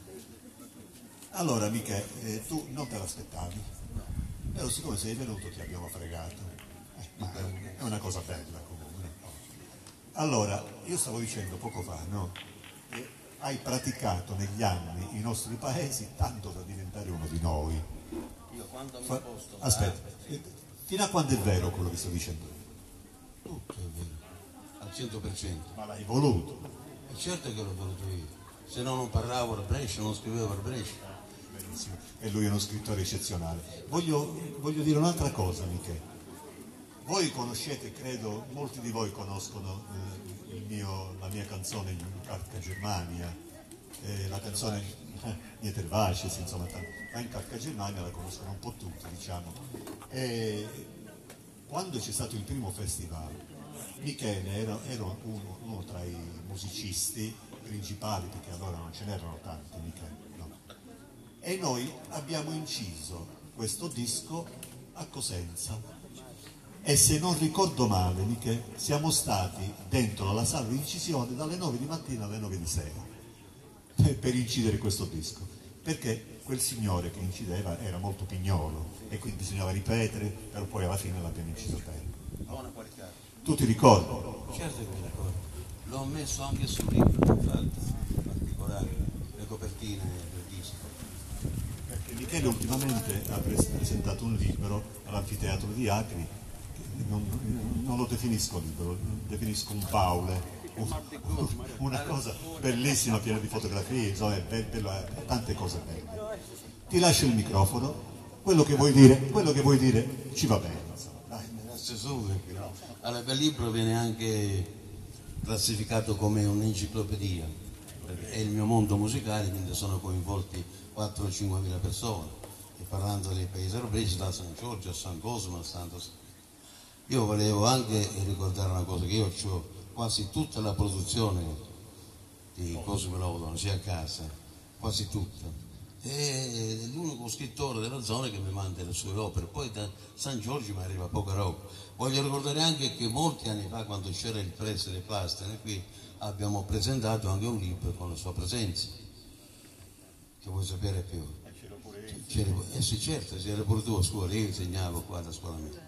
Allora Michele, eh, tu non te l'aspettavi, però siccome sei venuto ti abbiamo fregato, eh, ma è, un, è una cosa bella comunque. Allora, io stavo dicendo poco fa, no? Eh, hai praticato negli anni i nostri paesi tanto da diventare uno di noi. Io quando mi Fa... posto... Aspetta, eh, fino a quando è vero quello che sto dicendo? Tutto è vero, al cento per cento. Ma l'hai voluto? E certo che l'ho voluto io, se no non parlavo per Brescia, non scrivevo per Brescia. Benissimo, e lui è uno scrittore eccezionale. Voglio, voglio dire un'altra cosa, Michele. Voi conoscete, credo, molti di voi conoscono eh, il mio, la mia canzone in Carca Germania, eh, la canzone eh, Nieter Vaces, insomma, ma in Carca Germania la conoscono un po' tutti, diciamo. E quando c'è stato il primo festival, Michele era, era uno, uno tra i musicisti principali, perché allora non ce n'erano tanti, Michele, no? E noi abbiamo inciso questo disco a Cosenza. E se non ricordo male, Michele, siamo stati dentro la sala di incisione dalle nove di mattina alle nove di sera per incidere questo disco, perché quel signore che incideva era molto pignolo e quindi bisognava ripetere, però poi alla fine l'abbiamo inciso bene. Buona qualità. Tu ti ricordi? Certo che mi ricordo. L'ho messo anche sul libro, infatti, in particolare, le copertine del disco. Perché Michele ultimamente ha presentato un libro all'Anfiteatro di Acri. Non, non lo definisco libero, definisco un baule, un, una cosa bellissima, piena di fotografie, insomma, è bello, tante cose belle. Ti lascio il microfono, quello che vuoi dire, quello che vuoi dire ci va bene. Dai. Allora, quel libro viene anche classificato come un'enciclopedia, perché è il mio mondo musicale, quindi sono coinvolti quattro o cinque mila persone, e parlando dei paesi arabresi, da San Giorgio a San Cosimo a Santo. Io volevo anche ricordare una cosa, che io ho quasi tutta la produzione di Cosimo Laudon, sia a casa, quasi tutta. È l'unico scrittore della zona che mi manda le sue opere, poi da San Giorgio mi arriva poca roba. Voglio ricordare anche che molti anni fa, quando c'era il prezzo dei plastani, qui abbiamo presentato anche un libro con la sua presenza, che vuoi sapere più? Eh sì, certo, c'era pure tu a scuola, io insegnavo qua alla scuola mia.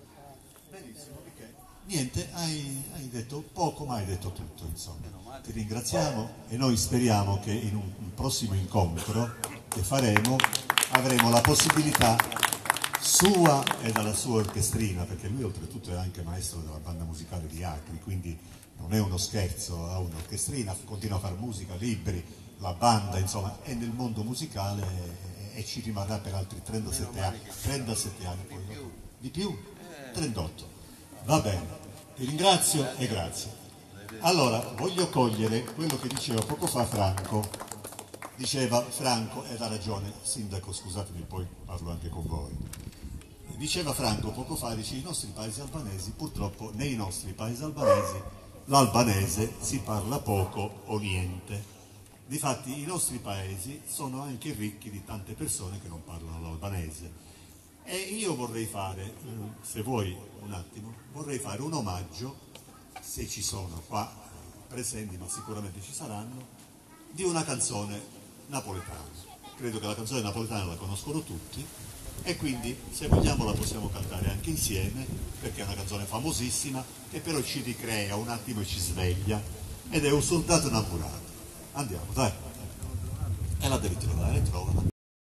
Niente, hai, hai detto poco ma hai detto tutto, insomma. Ti ringraziamo e noi speriamo che in un, un prossimo incontro che faremo avremo la possibilità sua e dalla sua orchestrina, perché lui oltretutto è anche maestro della banda musicale di Acri, quindi non è uno scherzo, ha un'orchestrina, continua a fare musica, libri, la banda, insomma, è nel mondo musicale e, e ci rimarrà per altri trentasette anni, trentasette anni poi, no? Di più? trentotto. Va bene, ti ringrazio e grazie. Allora, voglio cogliere quello che diceva poco fa Franco. Diceva Franco, ed ha ragione, sindaco, scusatemi, poi parlo anche con voi. Diceva Franco poco fa, dice, i nostri paesi albanesi, purtroppo nei nostri paesi albanesi l'albanese si parla poco o niente. Difatti i nostri paesi sono anche ricchi di tante persone che non parlano l'albanese. E io vorrei fare, se vuoi un attimo, vorrei fare un omaggio, se ci sono qua presenti, ma sicuramente ci saranno, di una canzone napoletana. credo che la canzone napoletana la conoscono tutti, e quindi se vogliamo la possiamo cantare anche insieme, perché è una canzone famosissima che però ci ricrea un attimo e ci sveglia, ed è Un soldato innamorato. Andiamo, dai. E la devi trovare, trovala.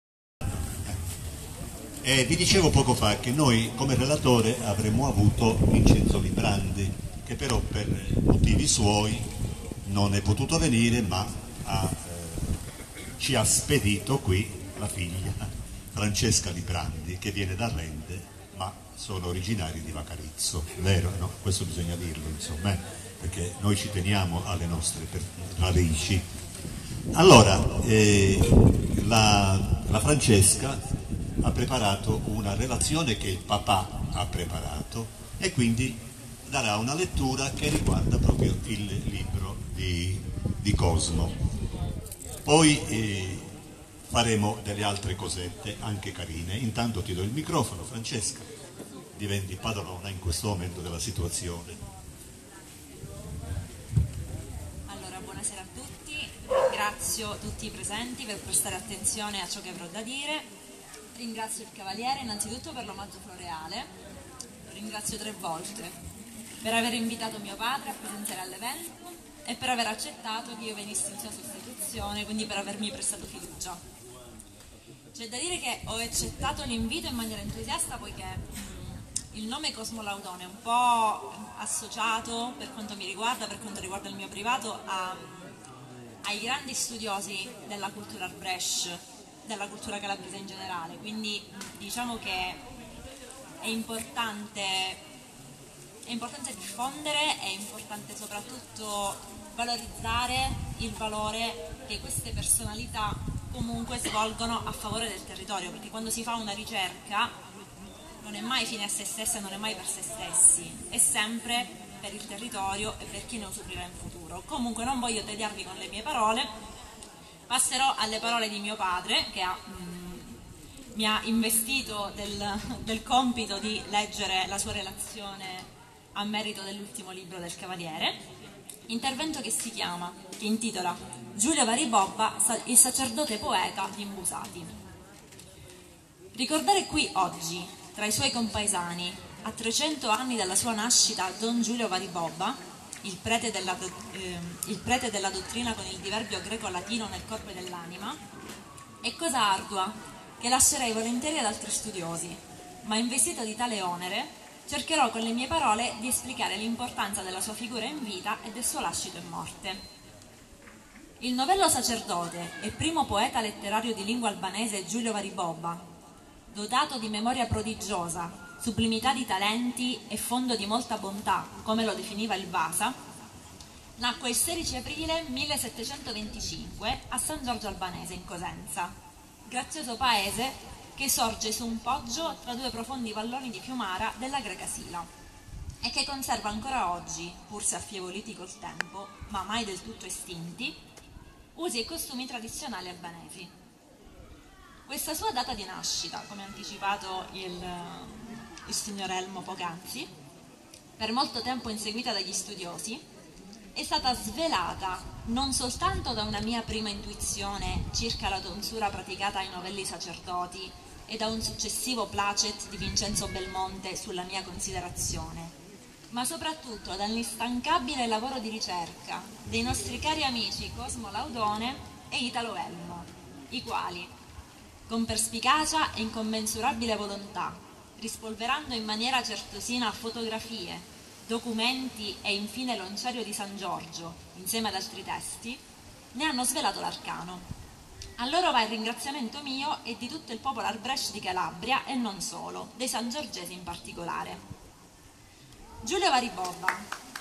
E vi dicevo poco fa che noi come relatore avremmo avuto Vincenzo Librandi, che però per motivi suoi non è potuto venire, ma ha, eh, ci ha spedito qui la figlia Francesca Librandi, che viene da Rende, ma sono originari di Vacarizzo, vero? No? Questo bisogna dirlo, insomma, eh? Perché noi ci teniamo alle nostre radici. Allora, eh, la, la Francesca ha preparato una relazione che il papà ha preparato e quindi darà una lettura che riguarda proprio il libro di, di Cosmo. Poi eh, faremo delle altre cosette anche carine. Intanto ti do il microfono, Francesca, diventi padrona in questo momento della situazione. Allora, buonasera a tutti, ringrazio tutti i presenti per prestare attenzione a ciò che avrò da dire. Ringrazio il Cavaliere innanzitutto per l'omaggio floreale, lo ringrazio tre volte, per aver invitato mio padre a presenziare all'evento e per aver accettato che io venissi in sua sostituzione, quindi per avermi prestato fiducia. C'è da dire che ho accettato l'invito in maniera entusiasta poiché mh, il nome Cosmo Laudone è un po' associato, per quanto mi riguarda, per quanto riguarda il mio privato, a, ai grandi studiosi della cultura Brescia, della cultura calabrese in generale, quindi diciamo che è importante, è importante diffondere, è importante soprattutto valorizzare il valore che queste personalità comunque svolgono a favore del territorio, perché quando si fa una ricerca non è mai fine a se stessa, non è mai per se stessi, è sempre per il territorio e per chi ne usufruirà in futuro. Comunque non voglio tediarvi con le mie parole. Passerò alle parole di mio padre, che ha, mh, mi ha investito del, del compito di leggere la sua relazione a merito dell'ultimo libro del Cavaliere, intervento che si chiama, che intitola Giulio Varibobba, il sacerdote poeta di Imbusati. Ricordare qui oggi, tra i suoi compaesani, a trecento anni dalla sua nascita, Don Giulio Varibobba, Il prete, della, eh, il prete della dottrina con il diverbio greco-latino nel corpo e dell'anima, è cosa ardua che lascerei volentieri ad altri studiosi, ma investito di tale onere cercherò con le mie parole di esplicare l'importanza della sua figura in vita e del suo lascito in morte. Il novello sacerdote e primo poeta letterario di lingua albanese Giulio Varibobba, dotato di memoria prodigiosa, sublimità di talenti e fondo di molta bontà, come lo definiva il Vasa, nacque il sedici aprile millesettecentoventicinque a San Giorgio Albanese in Cosenza, grazioso paese che sorge su un poggio tra due profondi valloni di Fiumara della Greca Sila e che conserva ancora oggi, pur se affievoliti col tempo, ma mai del tutto estinti, usi e costumi tradizionali albanesi. Questa sua data di nascita, come ha anticipato il il signor Elmo poc'anzi, per molto tempo inseguita dagli studiosi, è stata svelata non soltanto da una mia prima intuizione circa la tonsura praticata ai novelli sacerdoti e da un successivo placet di Vincenzo Belmonte sulla mia considerazione, ma soprattutto dall'instancabile lavoro di ricerca dei nostri cari amici Cosmo Laudone e Italo Elmo, i quali, con perspicacia e incommensurabile volontà, rispolverando in maniera certosina fotografie, documenti e infine l'onciario di San Giorgio, insieme ad altri testi, ne hanno svelato l'arcano. A loro va il ringraziamento mio e di tutto il popolo arbrescio di Calabria e non solo, dei sangiorgesi in particolare. Giulio Varibobba.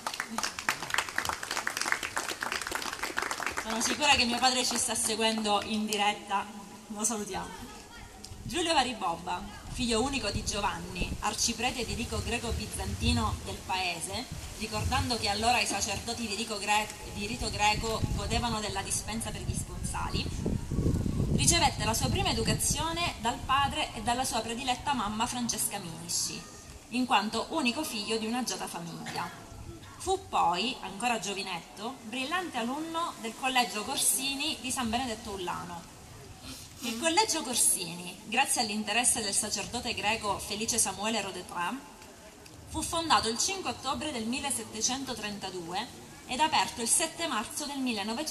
Sono sicura che mio padre ci sta seguendo in diretta, lo salutiamo. Giulio Varibobba, figlio unico di Giovanni, arciprete di rito greco-bizantino del paese, ricordando che allora i sacerdoti di rito, gre- di rito greco godevano della dispensa per gli sponsali, ricevette la sua prima educazione dal padre e dalla sua prediletta mamma Francesca Minisci, in quanto unico figlio di un'agiata famiglia. Fu poi, ancora giovinetto, brillante alunno del collegio Corsini di San Benedetto Ullano. Il collegio Corsini, grazie all'interesse del sacerdote greco Felice Samuele Rodetra, fu fondato il cinque ottobre del millesettecentotrentadue ed aperto il sette marzo del,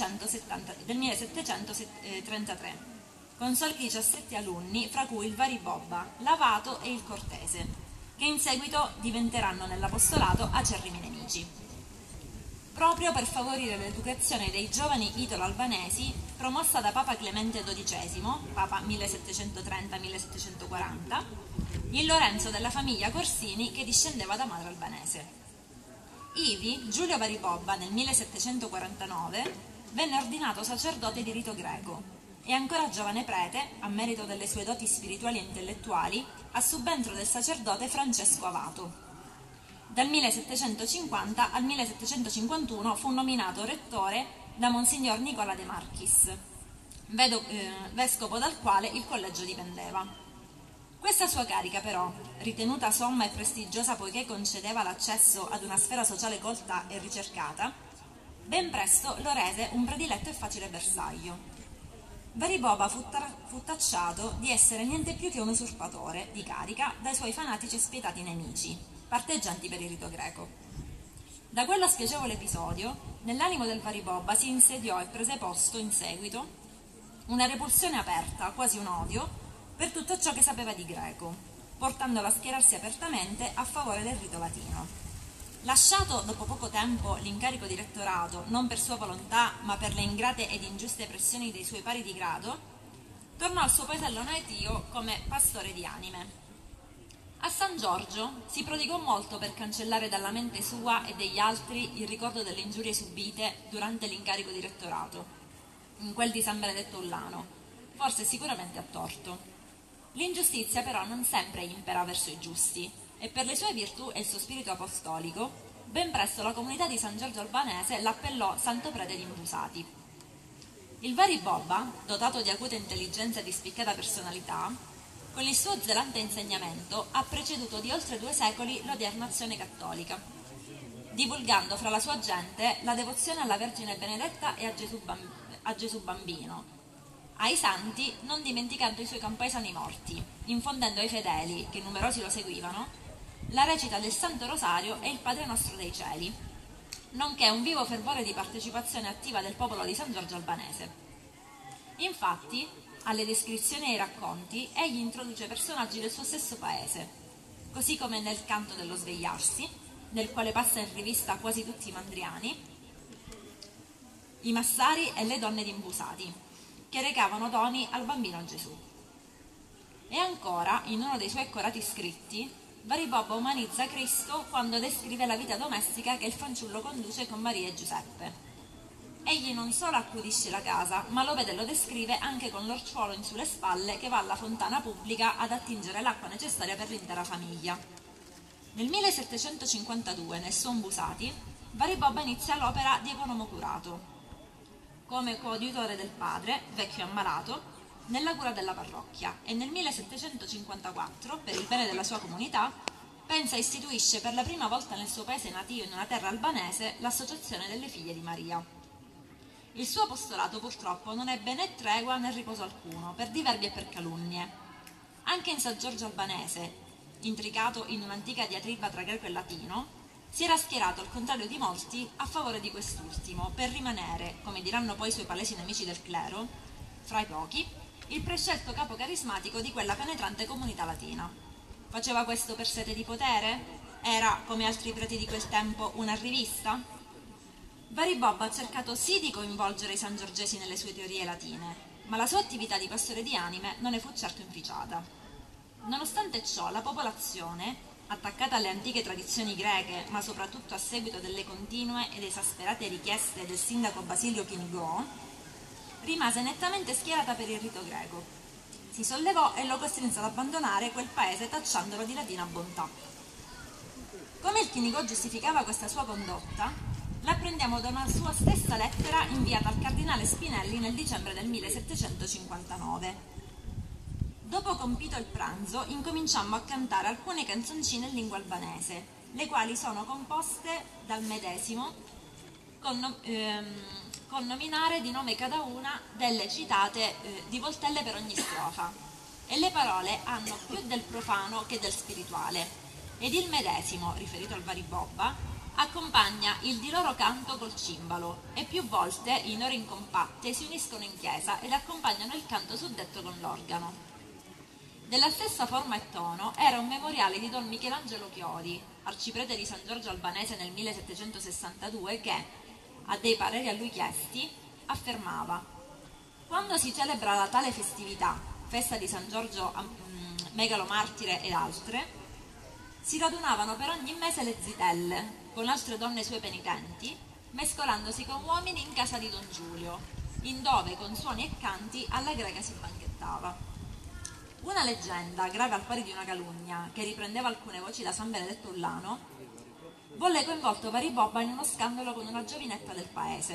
del millesettecentotrentatré, con soli diciassette alunni, fra cui il Varibobba, Lavato e il Cortese, che in seguito diventeranno nell'apostolato acerrimi nemici. Proprio per favorire l'educazione dei giovani italo-albanesi, promossa da Papa Clemente dodicesimo, Papa millesettecentotrenta millesettecentoquaranta, il Lorenzo della famiglia Corsini che discendeva da madre albanese. Ivi, Giulio Varibobba nel millesettecentoquarantanove venne ordinato sacerdote di rito greco e ancora giovane prete, a merito delle sue doti spirituali e intellettuali, a subentro del sacerdote Francesco Avato. Dal millesettecentocinquanta al millesettecentocinquantuno fu nominato rettore da Monsignor Nicola De Marchis, vedo, eh, vescovo dal quale il collegio dipendeva. Questa sua carica però, ritenuta somma e prestigiosa poiché concedeva l'accesso ad una sfera sociale colta e ricercata, ben presto lo rese un prediletto e facile bersaglio. Varibobba fu, fu tacciato di essere niente più che un usurpatore di carica dai suoi fanatici e spietati nemici, parteggianti per il rito greco. Da quello spiacevole episodio, nell'animo del Varibobba si insediò e prese posto in seguito una repulsione aperta, quasi un odio, per tutto ciò che sapeva di greco, portandolo a schierarsi apertamente a favore del rito latino. Lasciato dopo poco tempo l'incarico di rettorato, non per sua volontà, ma per le ingrate ed ingiuste pressioni dei suoi pari di grado, tornò al suo paesello naatio come pastore di anime. A San Giorgio si prodigò molto per cancellare dalla mente sua e degli altri il ricordo delle ingiurie subite durante l'incarico di rettorato, in quel di San Benedetto Ullano, forse sicuramente a torto. L'ingiustizia però non sempre impera verso i giusti, e per le sue virtù e il suo spirito apostolico, ben presto la comunità di San Giorgio Albanese l'appellò Santo Prete di Imbusati. Il Varibobba, dotato di acuta intelligenza e di spiccata personalità, con il suo zelante insegnamento ha preceduto di oltre due secoli l'odierna azione cattolica, divulgando fra la sua gente la devozione alla Vergine Benedetta e a Gesù, Bamb- a Gesù Bambino, ai santi non dimenticando i suoi compaesani morti, infondendo ai fedeli, che numerosi lo seguivano, la recita del Santo Rosario e il Padre Nostro dei Cieli, nonché un vivo fervore di partecipazione attiva del popolo di San Giorgio Albanese. Infatti, alle descrizioni e ai racconti, egli introduce personaggi del suo stesso paese, così come nel canto dello svegliarsi, nel quale passa in rivista quasi tutti i mandriani, i massari e le donne di Imbusati, che recavano doni al bambino Gesù. E ancora, in uno dei suoi accurati scritti, Varibobba umanizza Cristo quando descrive la vita domestica che il fanciullo conduce con Maria e Giuseppe. Egli non solo accudisce la casa, ma lo vede e lo descrive anche con l'orciuolo in sulle spalle che va alla fontana pubblica ad attingere l'acqua necessaria per l'intera famiglia. Nel millesettecentocinquantadue, nel suo Imbusati, Varibobba inizia l'opera di economo curato, come coadiutore del padre, vecchio ammalato, nella cura della parrocchia, e nel millesettecentocinquantaquattro, per il bene della sua comunità, pensa e istituisce per la prima volta nel suo paese natio in una terra albanese l'associazione delle figlie di Maria. Il suo apostolato purtroppo non ebbe né tregua né riposo alcuno, per diverbi e per calunnie. Anche in San Giorgio Albanese, intricato in un'antica diatriba tra greco e latino, si era schierato, al contrario di molti, a favore di quest'ultimo, per rimanere, come diranno poi i suoi palesi nemici del clero, fra i pochi, il prescelto capo carismatico di quella penetrante comunità latina. Faceva questo per sete di potere? Era, come altri preti di quel tempo, una rivista? Varibobba ha cercato sì di coinvolgere i sangiorgesi nelle sue teorie latine, ma la sua attività di pastore di anime non ne fu certo inficiata. Nonostante ciò, la popolazione, attaccata alle antiche tradizioni greche, ma soprattutto a seguito delle continue ed esasperate richieste del sindaco Basilio Chinigò, rimase nettamente schierata per il rito greco. Si sollevò e lo costrinse ad abbandonare quel paese tacciandolo di latina bontà. Come il Chinigò giustificava questa sua condotta, l'apprendiamo da una sua stessa lettera inviata al cardinale Spinelli nel dicembre del millesettecentocinquantanove. Dopo compito il pranzo, incominciammo a cantare alcune canzoncine in lingua albanese, le quali sono composte dal medesimo con, ehm, col nominare di nome cada una delle citate eh, di voltelle per ogni strofa, e le parole hanno più del profano che del spirituale, ed il medesimo, riferito al Varibobba, accompagna il di loro canto col cimbalo, e più volte in ore incompatte si uniscono in chiesa ed accompagnano il canto suddetto con l'organo. Della stessa forma e tono era un memoriale di Don Michelangelo Chiodi, arciprete di San Giorgio Albanese nel millesettecentosessantadue, che, a dei pareri a lui chiesti, affermava: quando si celebra la tale festività, festa di San Giorgio um, Megalomartire ed altre, si radunavano per ogni mese le zitelle, con altre donne sue penitenti, mescolandosi con uomini in casa di Don Giulio, in dove con suoni e canti alla greca si banchettava. Una leggenda, grave al pari di una calunnia, che riprendeva alcune voci da San Benedetto Ullano, volle coinvolto Varibobba in uno scandalo con una giovinetta del paese.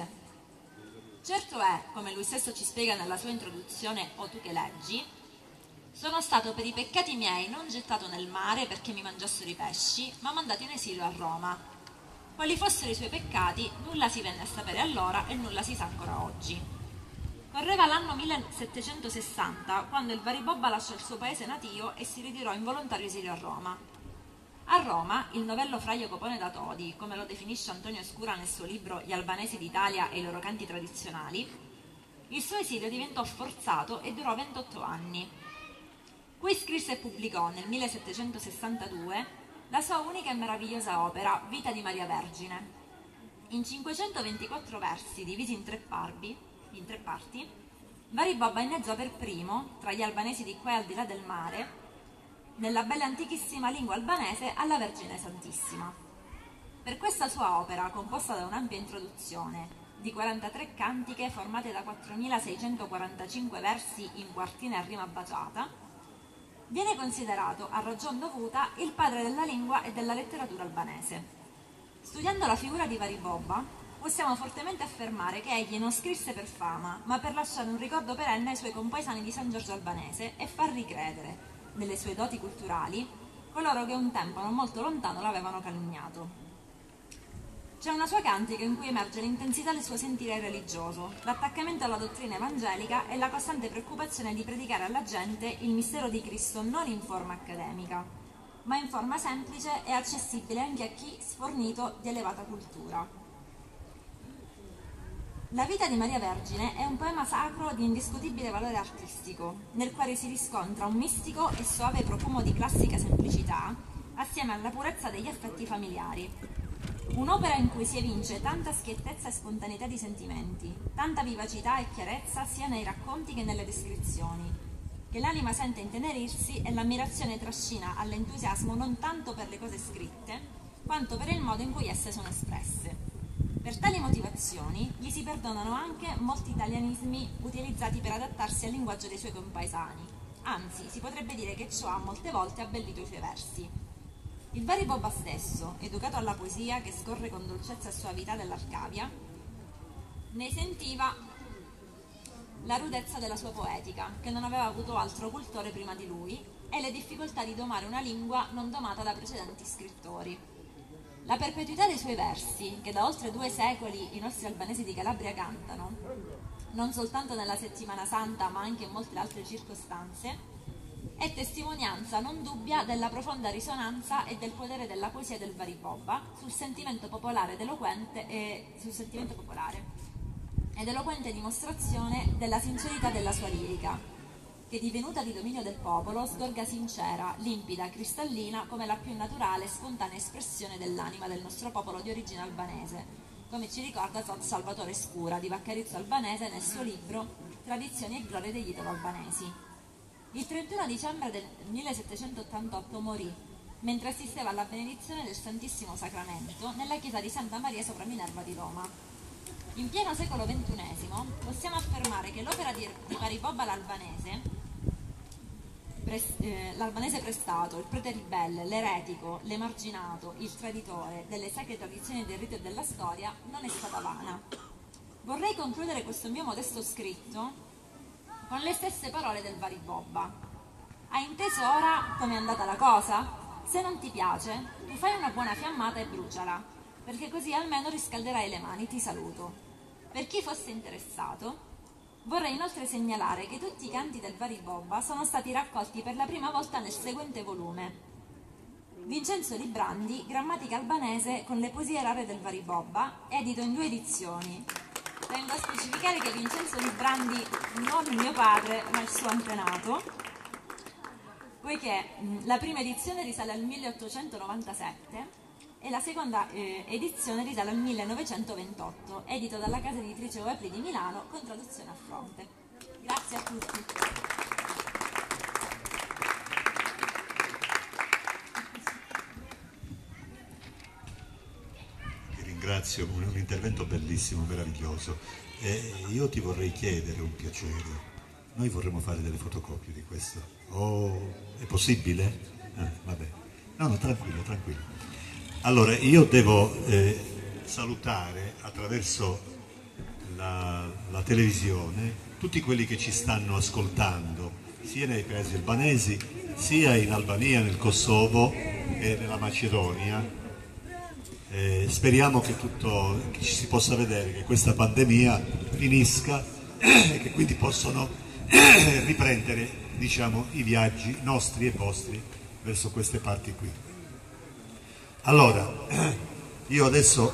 Certo è, come lui stesso ci spiega nella sua introduzione O tu che leggi, sono stato per i peccati miei non gettato nel mare perché mi mangiassero i pesci, ma mandato in esilio a Roma. Quali fossero i suoi peccati, nulla si venne a sapere allora e nulla si sa ancora oggi. Correva l'anno millesettecentosessanta, quando il Varibobba lasciò il suo paese natio e si ritirò in volontario esilio a Roma. A Roma, il novello Fra Jacopone da Todi, come lo definisce Antonio Scura nel suo libro Gli Albanesi d'Italia e i loro canti tradizionali, il suo esilio diventò forzato e durò ventotto anni. Qui scrisse e pubblicò nel millesettecentosessantadue la sua unica e meravigliosa opera Vita di Maria Vergine. In cinquecentoventiquattro versi divisi in tre parti, in tre parti, Varibobba inneggiò per primo, tra gli albanesi di qua e al di là del mare, nella bella antichissima lingua albanese alla Vergine Santissima. Per questa sua opera, composta da un'ampia introduzione, di quarantatré cantiche formate da quattromilaseicentoquarantacinque versi in quartine a rima baciata, viene considerato, a ragion dovuta, il padre della lingua e della letteratura albanese. Studiando la figura di Varibobba, possiamo fortemente affermare che egli non scrisse per fama, ma per lasciare un ricordo perenne ai suoi compaesani di San Giorgio Albanese e far ricredere, nelle sue doti culturali, coloro che un tempo non molto lontano l'avevano calunniato. C'è una sua cantica in cui emerge l'intensità del suo sentire religioso, l'attaccamento alla dottrina evangelica e la costante preoccupazione di predicare alla gente il mistero di Cristo non in forma accademica, ma in forma semplice e accessibile anche a chi sfornito di elevata cultura. La vita di Maria Vergine è un poema sacro di indiscutibile valore artistico, nel quale si riscontra un mistico e soave profumo di classica semplicità, assieme alla purezza degli affetti familiari. Un'opera in cui si evince tanta schiettezza e spontaneità di sentimenti, tanta vivacità e chiarezza sia nei racconti che nelle descrizioni, che l'anima sente intenerirsi e l'ammirazione trascina all'entusiasmo non tanto per le cose scritte, quanto per il modo in cui esse sono espresse. Per tali motivazioni gli si perdonano anche molti italianismi utilizzati per adattarsi al linguaggio dei suoi compaesani. Anzi, si potrebbe dire che ciò ha molte volte abbellito i suoi versi. Il Varibobba stesso, educato alla poesia che scorre con dolcezza e suavità dell'Arcavia, ne sentiva la rudezza della sua poetica, che non aveva avuto altro cultore prima di lui, e le difficoltà di domare una lingua non domata da precedenti scrittori. La perpetuità dei suoi versi, che da oltre due secoli i nostri albanesi di Calabria cantano, non soltanto nella Settimana Santa ma anche in molte altre circostanze, è testimonianza non dubbia della profonda risonanza e del potere della poesia del Varibobba sul sentimento popolare ed eloquente, e, sul sentimento popolare ed eloquente dimostrazione della sincerità della sua lirica, che divenuta di dominio del popolo sgorga sincera, limpida, cristallina come la più naturale e spontanea espressione dell'anima del nostro popolo di origine albanese, come ci ricorda Salvatore Scura di Vaccarizzo Albanese nel suo libro Tradizioni e glorie degli italo-albanesi. Il trentuno dicembre del millesettecentottantotto morì, mentre assisteva alla benedizione del Santissimo Sacramento nella chiesa di Santa Maria sopra Minerva di Roma. In pieno secolo ventunesimo possiamo affermare che l'opera di, di Varibobba l'Albanese, eh, l'albanese prestato, il prete ribelle, l'eretico, l'emarginato, il traditore delle sacre tradizioni del rito e della storia, non è stata vana. Vorrei concludere questo mio modesto scritto con le stesse parole del Varibobba. Hai inteso ora com'è andata la cosa? Se non ti piace, tu fai una buona fiammata e bruciala, perché così almeno riscalderai le mani, ti saluto. Per chi fosse interessato, vorrei inoltre segnalare che tutti i canti del Vari Bobba sono stati raccolti per la prima volta nel seguente volume. Vincenzo Librandi, Grammatica albanese con le poesie rare del Vari Bobba, edito in due edizioni. Tengo a specificare che Vincenzo Librandi non mio padre, ma il suo antenato, poiché mh, la prima edizione risale al milleottocentonovantasette e la seconda eh, edizione risale al millenovecentoventotto, edito dalla casa editrice Wepri di Milano con traduzione a fronte. Grazie a tutti. Ti ringrazio, un, un intervento bellissimo, meraviglioso. E io ti vorrei chiedere un piacere. Noi vorremmo fare delle fotocopie di questo. Oh, è possibile? Eh, vabbè. No, no, tranquillo, tranquillo. Allora, io devo eh, salutare attraverso la, la televisione tutti quelli che ci stanno ascoltando, sia nei paesi albanesi, sia in Albania, nel Kosovo e nella Macedonia. Eh, speriamo che, tutto, che ci si possa vedere, che questa pandemia finisca e che quindi possono riprendere, diciamo, i viaggi nostri e vostri verso queste parti qui. Allora, io adesso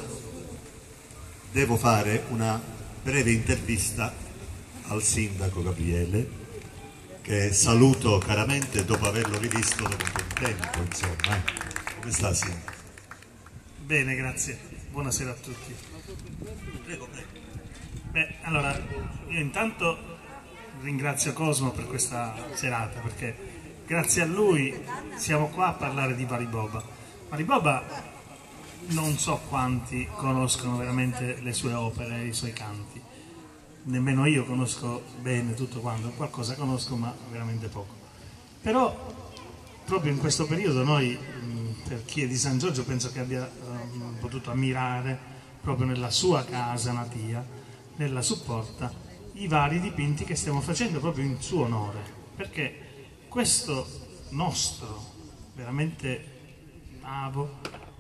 devo fare una breve intervista al sindaco Gabriele, che saluto caramente dopo averlo rivisto dopo un po' di tempo, insomma. Come sta, sindaco? Bene, grazie. Buonasera a tutti. Prego, prego. Beh, allora, io intanto ringrazio Cosmo per questa serata, perché grazie a lui siamo qua a parlare di Vari Bobba. Vari Bobba, non so quanti conoscono veramente le sue opere e i suoi canti, nemmeno io conosco bene tutto quanto, qualcosa conosco ma veramente poco. Però proprio in questo periodo noi, per chi è di San Giorgio, penso che abbia um, potuto ammirare proprio nella sua casa natia, nella Supporta, i vari dipinti che stiamo facendo proprio in suo onore, perché questo nostro veramente avo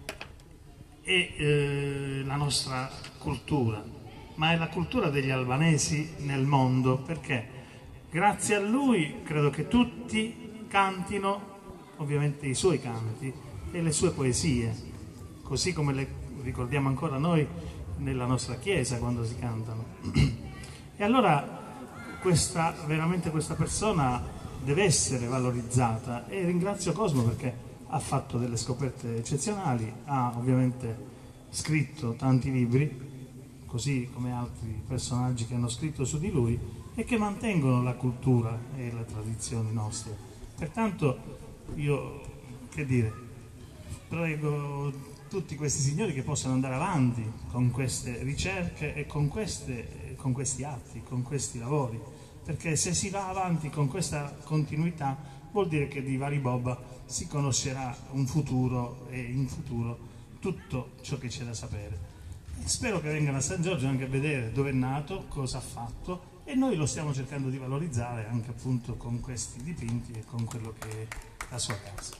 è eh, la nostra cultura, ma è la cultura degli albanesi nel mondo, perché grazie a lui credo che tutti cantino ovviamente i suoi canti e le sue poesie, così come le ricordiamo ancora noi nella nostra chiesa quando si cantano. E allora questa, veramente questa persona deve essere valorizzata, e ringrazio Cosmo perché ha fatto delle scoperte eccezionali, ha ovviamente scritto tanti libri, così come altri personaggi che hanno scritto su di lui e che mantengono la cultura e le tradizioni nostre. Pertanto io, che dire, prego tutti questi signori che possano andare avanti con queste ricerche e con, queste, con questi atti, con questi lavori, perché se si va avanti con questa continuità vuol dire che di Vari Bobba si conoscerà un futuro e in futuro tutto ciò che c'è da sapere. E spero che vengano a San Giorgio anche a vedere dove è nato, cosa ha fatto, e noi lo stiamo cercando di valorizzare anche appunto con questi dipinti e con quello che è la sua casa.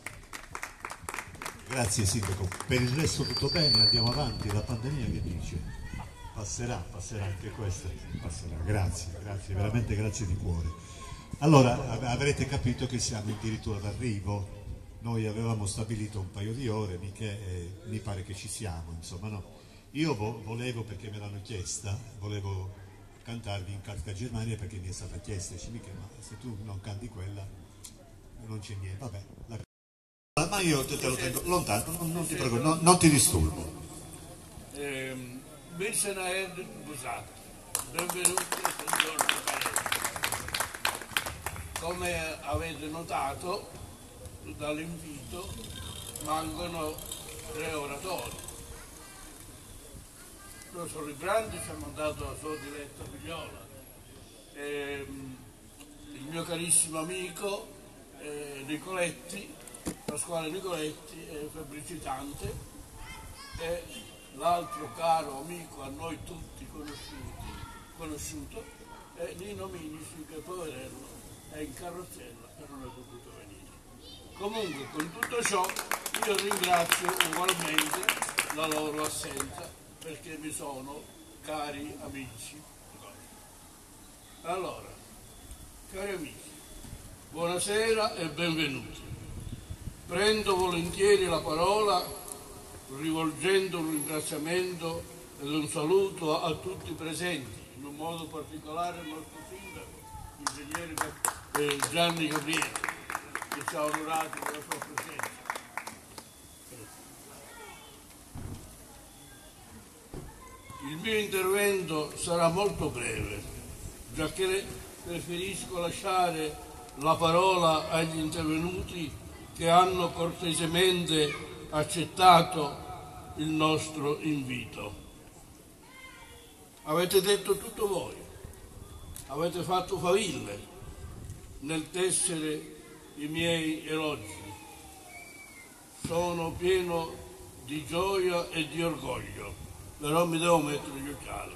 Grazie sindaco, per il resto tutto bene, andiamo avanti, la pandemia che dice? Passerà, passerà anche questa, passerà, grazie, grazie, veramente grazie di cuore. Allora avrete capito che siamo addirittura d'arrivo. Noi avevamo stabilito un paio di ore, mica, eh, mi pare che ci siamo, insomma, no. Io vo volevo, perché me l'hanno chiesta, volevo cantarvi in Carta Germania perché mi è stata chiesta, dice, mica, ma se tu non canti quella non c'è niente, vabbè. La... Ma io te, te lo tengo lontano, non, non ti preoccupi, non, non ti disturbo. Eh, Birsenaed Busat, benvenuti a San Giorgio Palese. Come avete notato dall'invito mancano tre oratori. Noi sono i grandi, siamo andati alla sua diretta figliola. E, il mio carissimo amico eh, Nicoletti, Pasquale Nicoletti, è febbricitante, e l'altro caro amico a noi tutti conosciuti, conosciuto è Nino Minisi, che poverello è in carrozzella e non è potuto venire. Comunque, con tutto ciò, io ringrazio ugualmente la loro assenza, perché mi sono cari amici. Allora, cari amici, buonasera e benvenuti. Prendo volentieri la parola rivolgendo un ringraziamento ed un saluto a tutti i presenti, in un modo particolare al nostro sindaco, l'ingegnere Gianni Gabriele, che ci ha onorato con la sua presenza. Il mio intervento sarà molto breve, giacché preferisco lasciare la parola agli intervenuti che hanno cortesemente accettato il nostro invito. Avete detto tutto voi, avete fatto faville nel tessere i miei elogi. Sono pieno di gioia e di orgoglio, però mi devo mettere gli occhiali.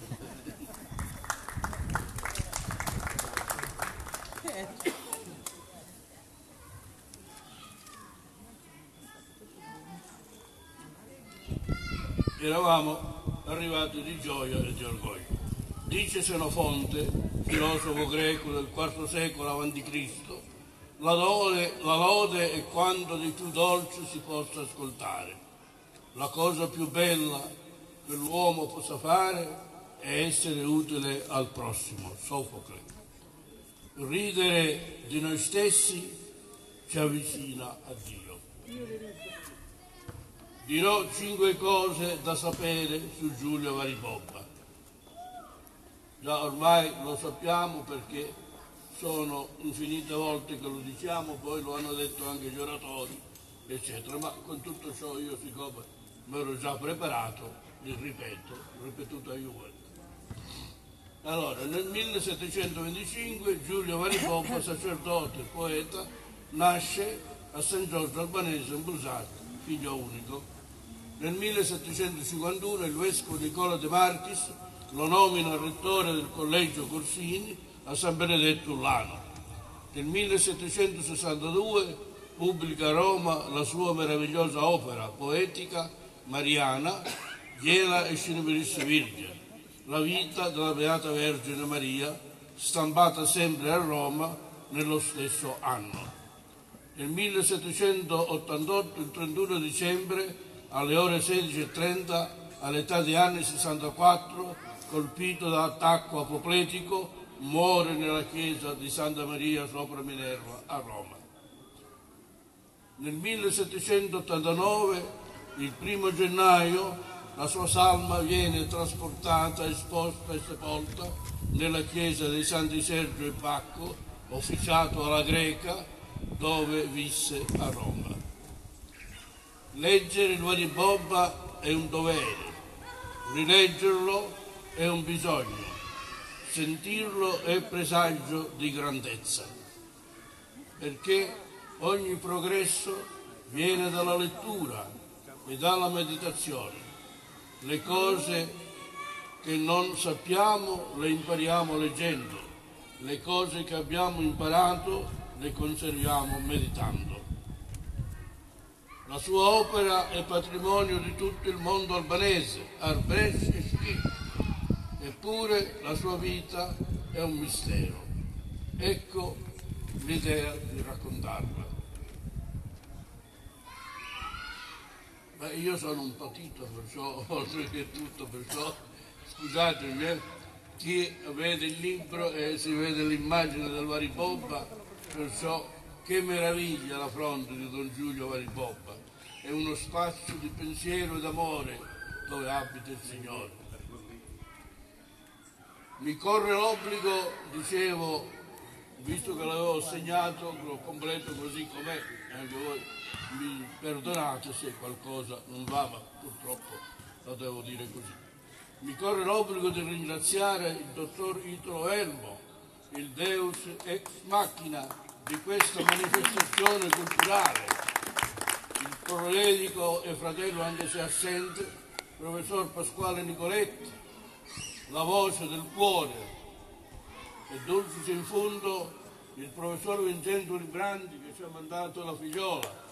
Eravamo arrivati di gioia e di orgoglio. Dice Senofonte, filosofo greco del quarto secolo avanti Cristo, la lode, la lode è quanto di più dolce si possa ascoltare. La cosa più bella che l'uomo possa fare è essere utile al prossimo. Sofocle. Ridere di noi stessi ci avvicina a Dio. Dirò cinque cose da sapere su Giulio Varibobba. Già ormai lo sappiamo perché sono infinite volte che lo diciamo, poi lo hanno detto anche gli oratori, eccetera, ma con tutto ciò io, siccome mi ero già preparato, li ripeto, ripetuta io. Allora, nel millesettecentoventicinque Giulio Varibobba, sacerdote e poeta, nasce a San Giorgio Albanese in Busati, figlio unico. Nel millesettecentocinquantuno il vescovo Nicola De Marchis lo nomina rettore del collegio Corsini a San Benedetto Urlano. Nel millesettecentosessantadue pubblica a Roma la sua meravigliosa opera poetica Mariana, Gliela e Sceneverisse Virgine, la vita della Beata Vergine Maria, stampata sempre a Roma nello stesso anno. Nel millesettecentottantotto, il trentuno dicembre, alle ore sedici e trenta, all'età di anni sessantaquattro, colpito da attacco apopletico, muore nella chiesa di Santa Maria sopra Minerva a Roma. Nel millesettecentottantanove, il primo gennaio, la sua salma viene trasportata, esposta e sepolta nella chiesa dei Santi Sergio e Bacco, officiato alla greca, dove visse a Roma. Leggere il Varibobba è un dovere, rileggerlo è un bisogno, sentirlo è presagio di grandezza, perché ogni progresso viene dalla lettura e dalla meditazione. Le cose che non sappiamo le impariamo leggendo, le cose che abbiamo imparato le conserviamo meditando. La sua opera è patrimonio di tutto il mondo albanese, Arbres e Schip, eppure la sua vita è un mistero. Ecco l'idea di raccontarla. Beh, io sono un patito, perciò, oltre che tutto, perciò scusatemi, eh, chi vede il libro e si vede l'immagine del Varibobba, perciò che meraviglia la fronte di Don Giulio Varibobba. È uno spazio di pensiero e d'amore dove abita il Signore. Mi corre l'obbligo, dicevo, visto che l'avevo segnato, lo completo così com'è, anche voi mi perdonate se qualcosa non va, ma purtroppo lo devo dire così. Mi corre l'obbligo di ringraziare il dottor Italo Elmo, il Deus ex machina di questa manifestazione culturale, il proletico e fratello, anche se assente, professor Pasquale Nicoletti, la voce del cuore, e dulcis in fondo il professor Vincenzo Librandi, che ci ha mandato la figliola,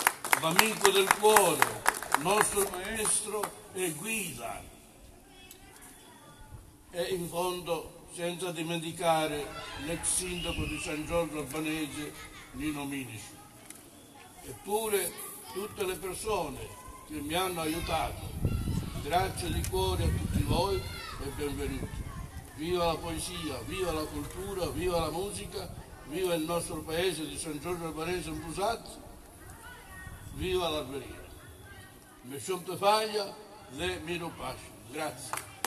l'amico del cuore, nostro maestro e guida. e in fondo senza dimenticare l'ex sindaco di San Giorgio Albanese Nino Minici. Eppure tutte le persone che mi hanno aiutato, grazie di cuore a tutti voi e benvenuti. Viva la poesia, viva la cultura, viva la musica, viva il nostro paese di San Giorgio Albanese e Busazzi, viva l'Alberia. Mescion Faglia, le Miro Pasci. Grazie.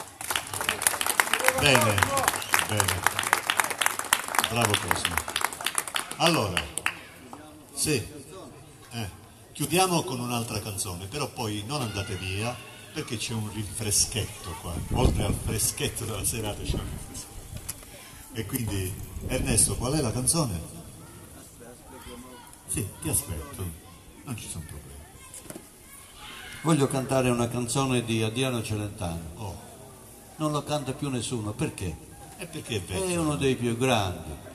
Bene, bene. Bravo Cosmo. Allora, sì, eh, chiudiamo con un'altra canzone, però poi non andate via perché c'è un rinfreschetto qua. Oltre al freschetto della serata c'è un rinfreschetto. E quindi, Ernesto, qual è la canzone? Sì, ti aspetto, non ci sono problemi. Voglio cantare una canzone di Adriano Celentano. Oh. Non la canta più nessuno, perché? E perché è vecchio? È uno dei più grandi.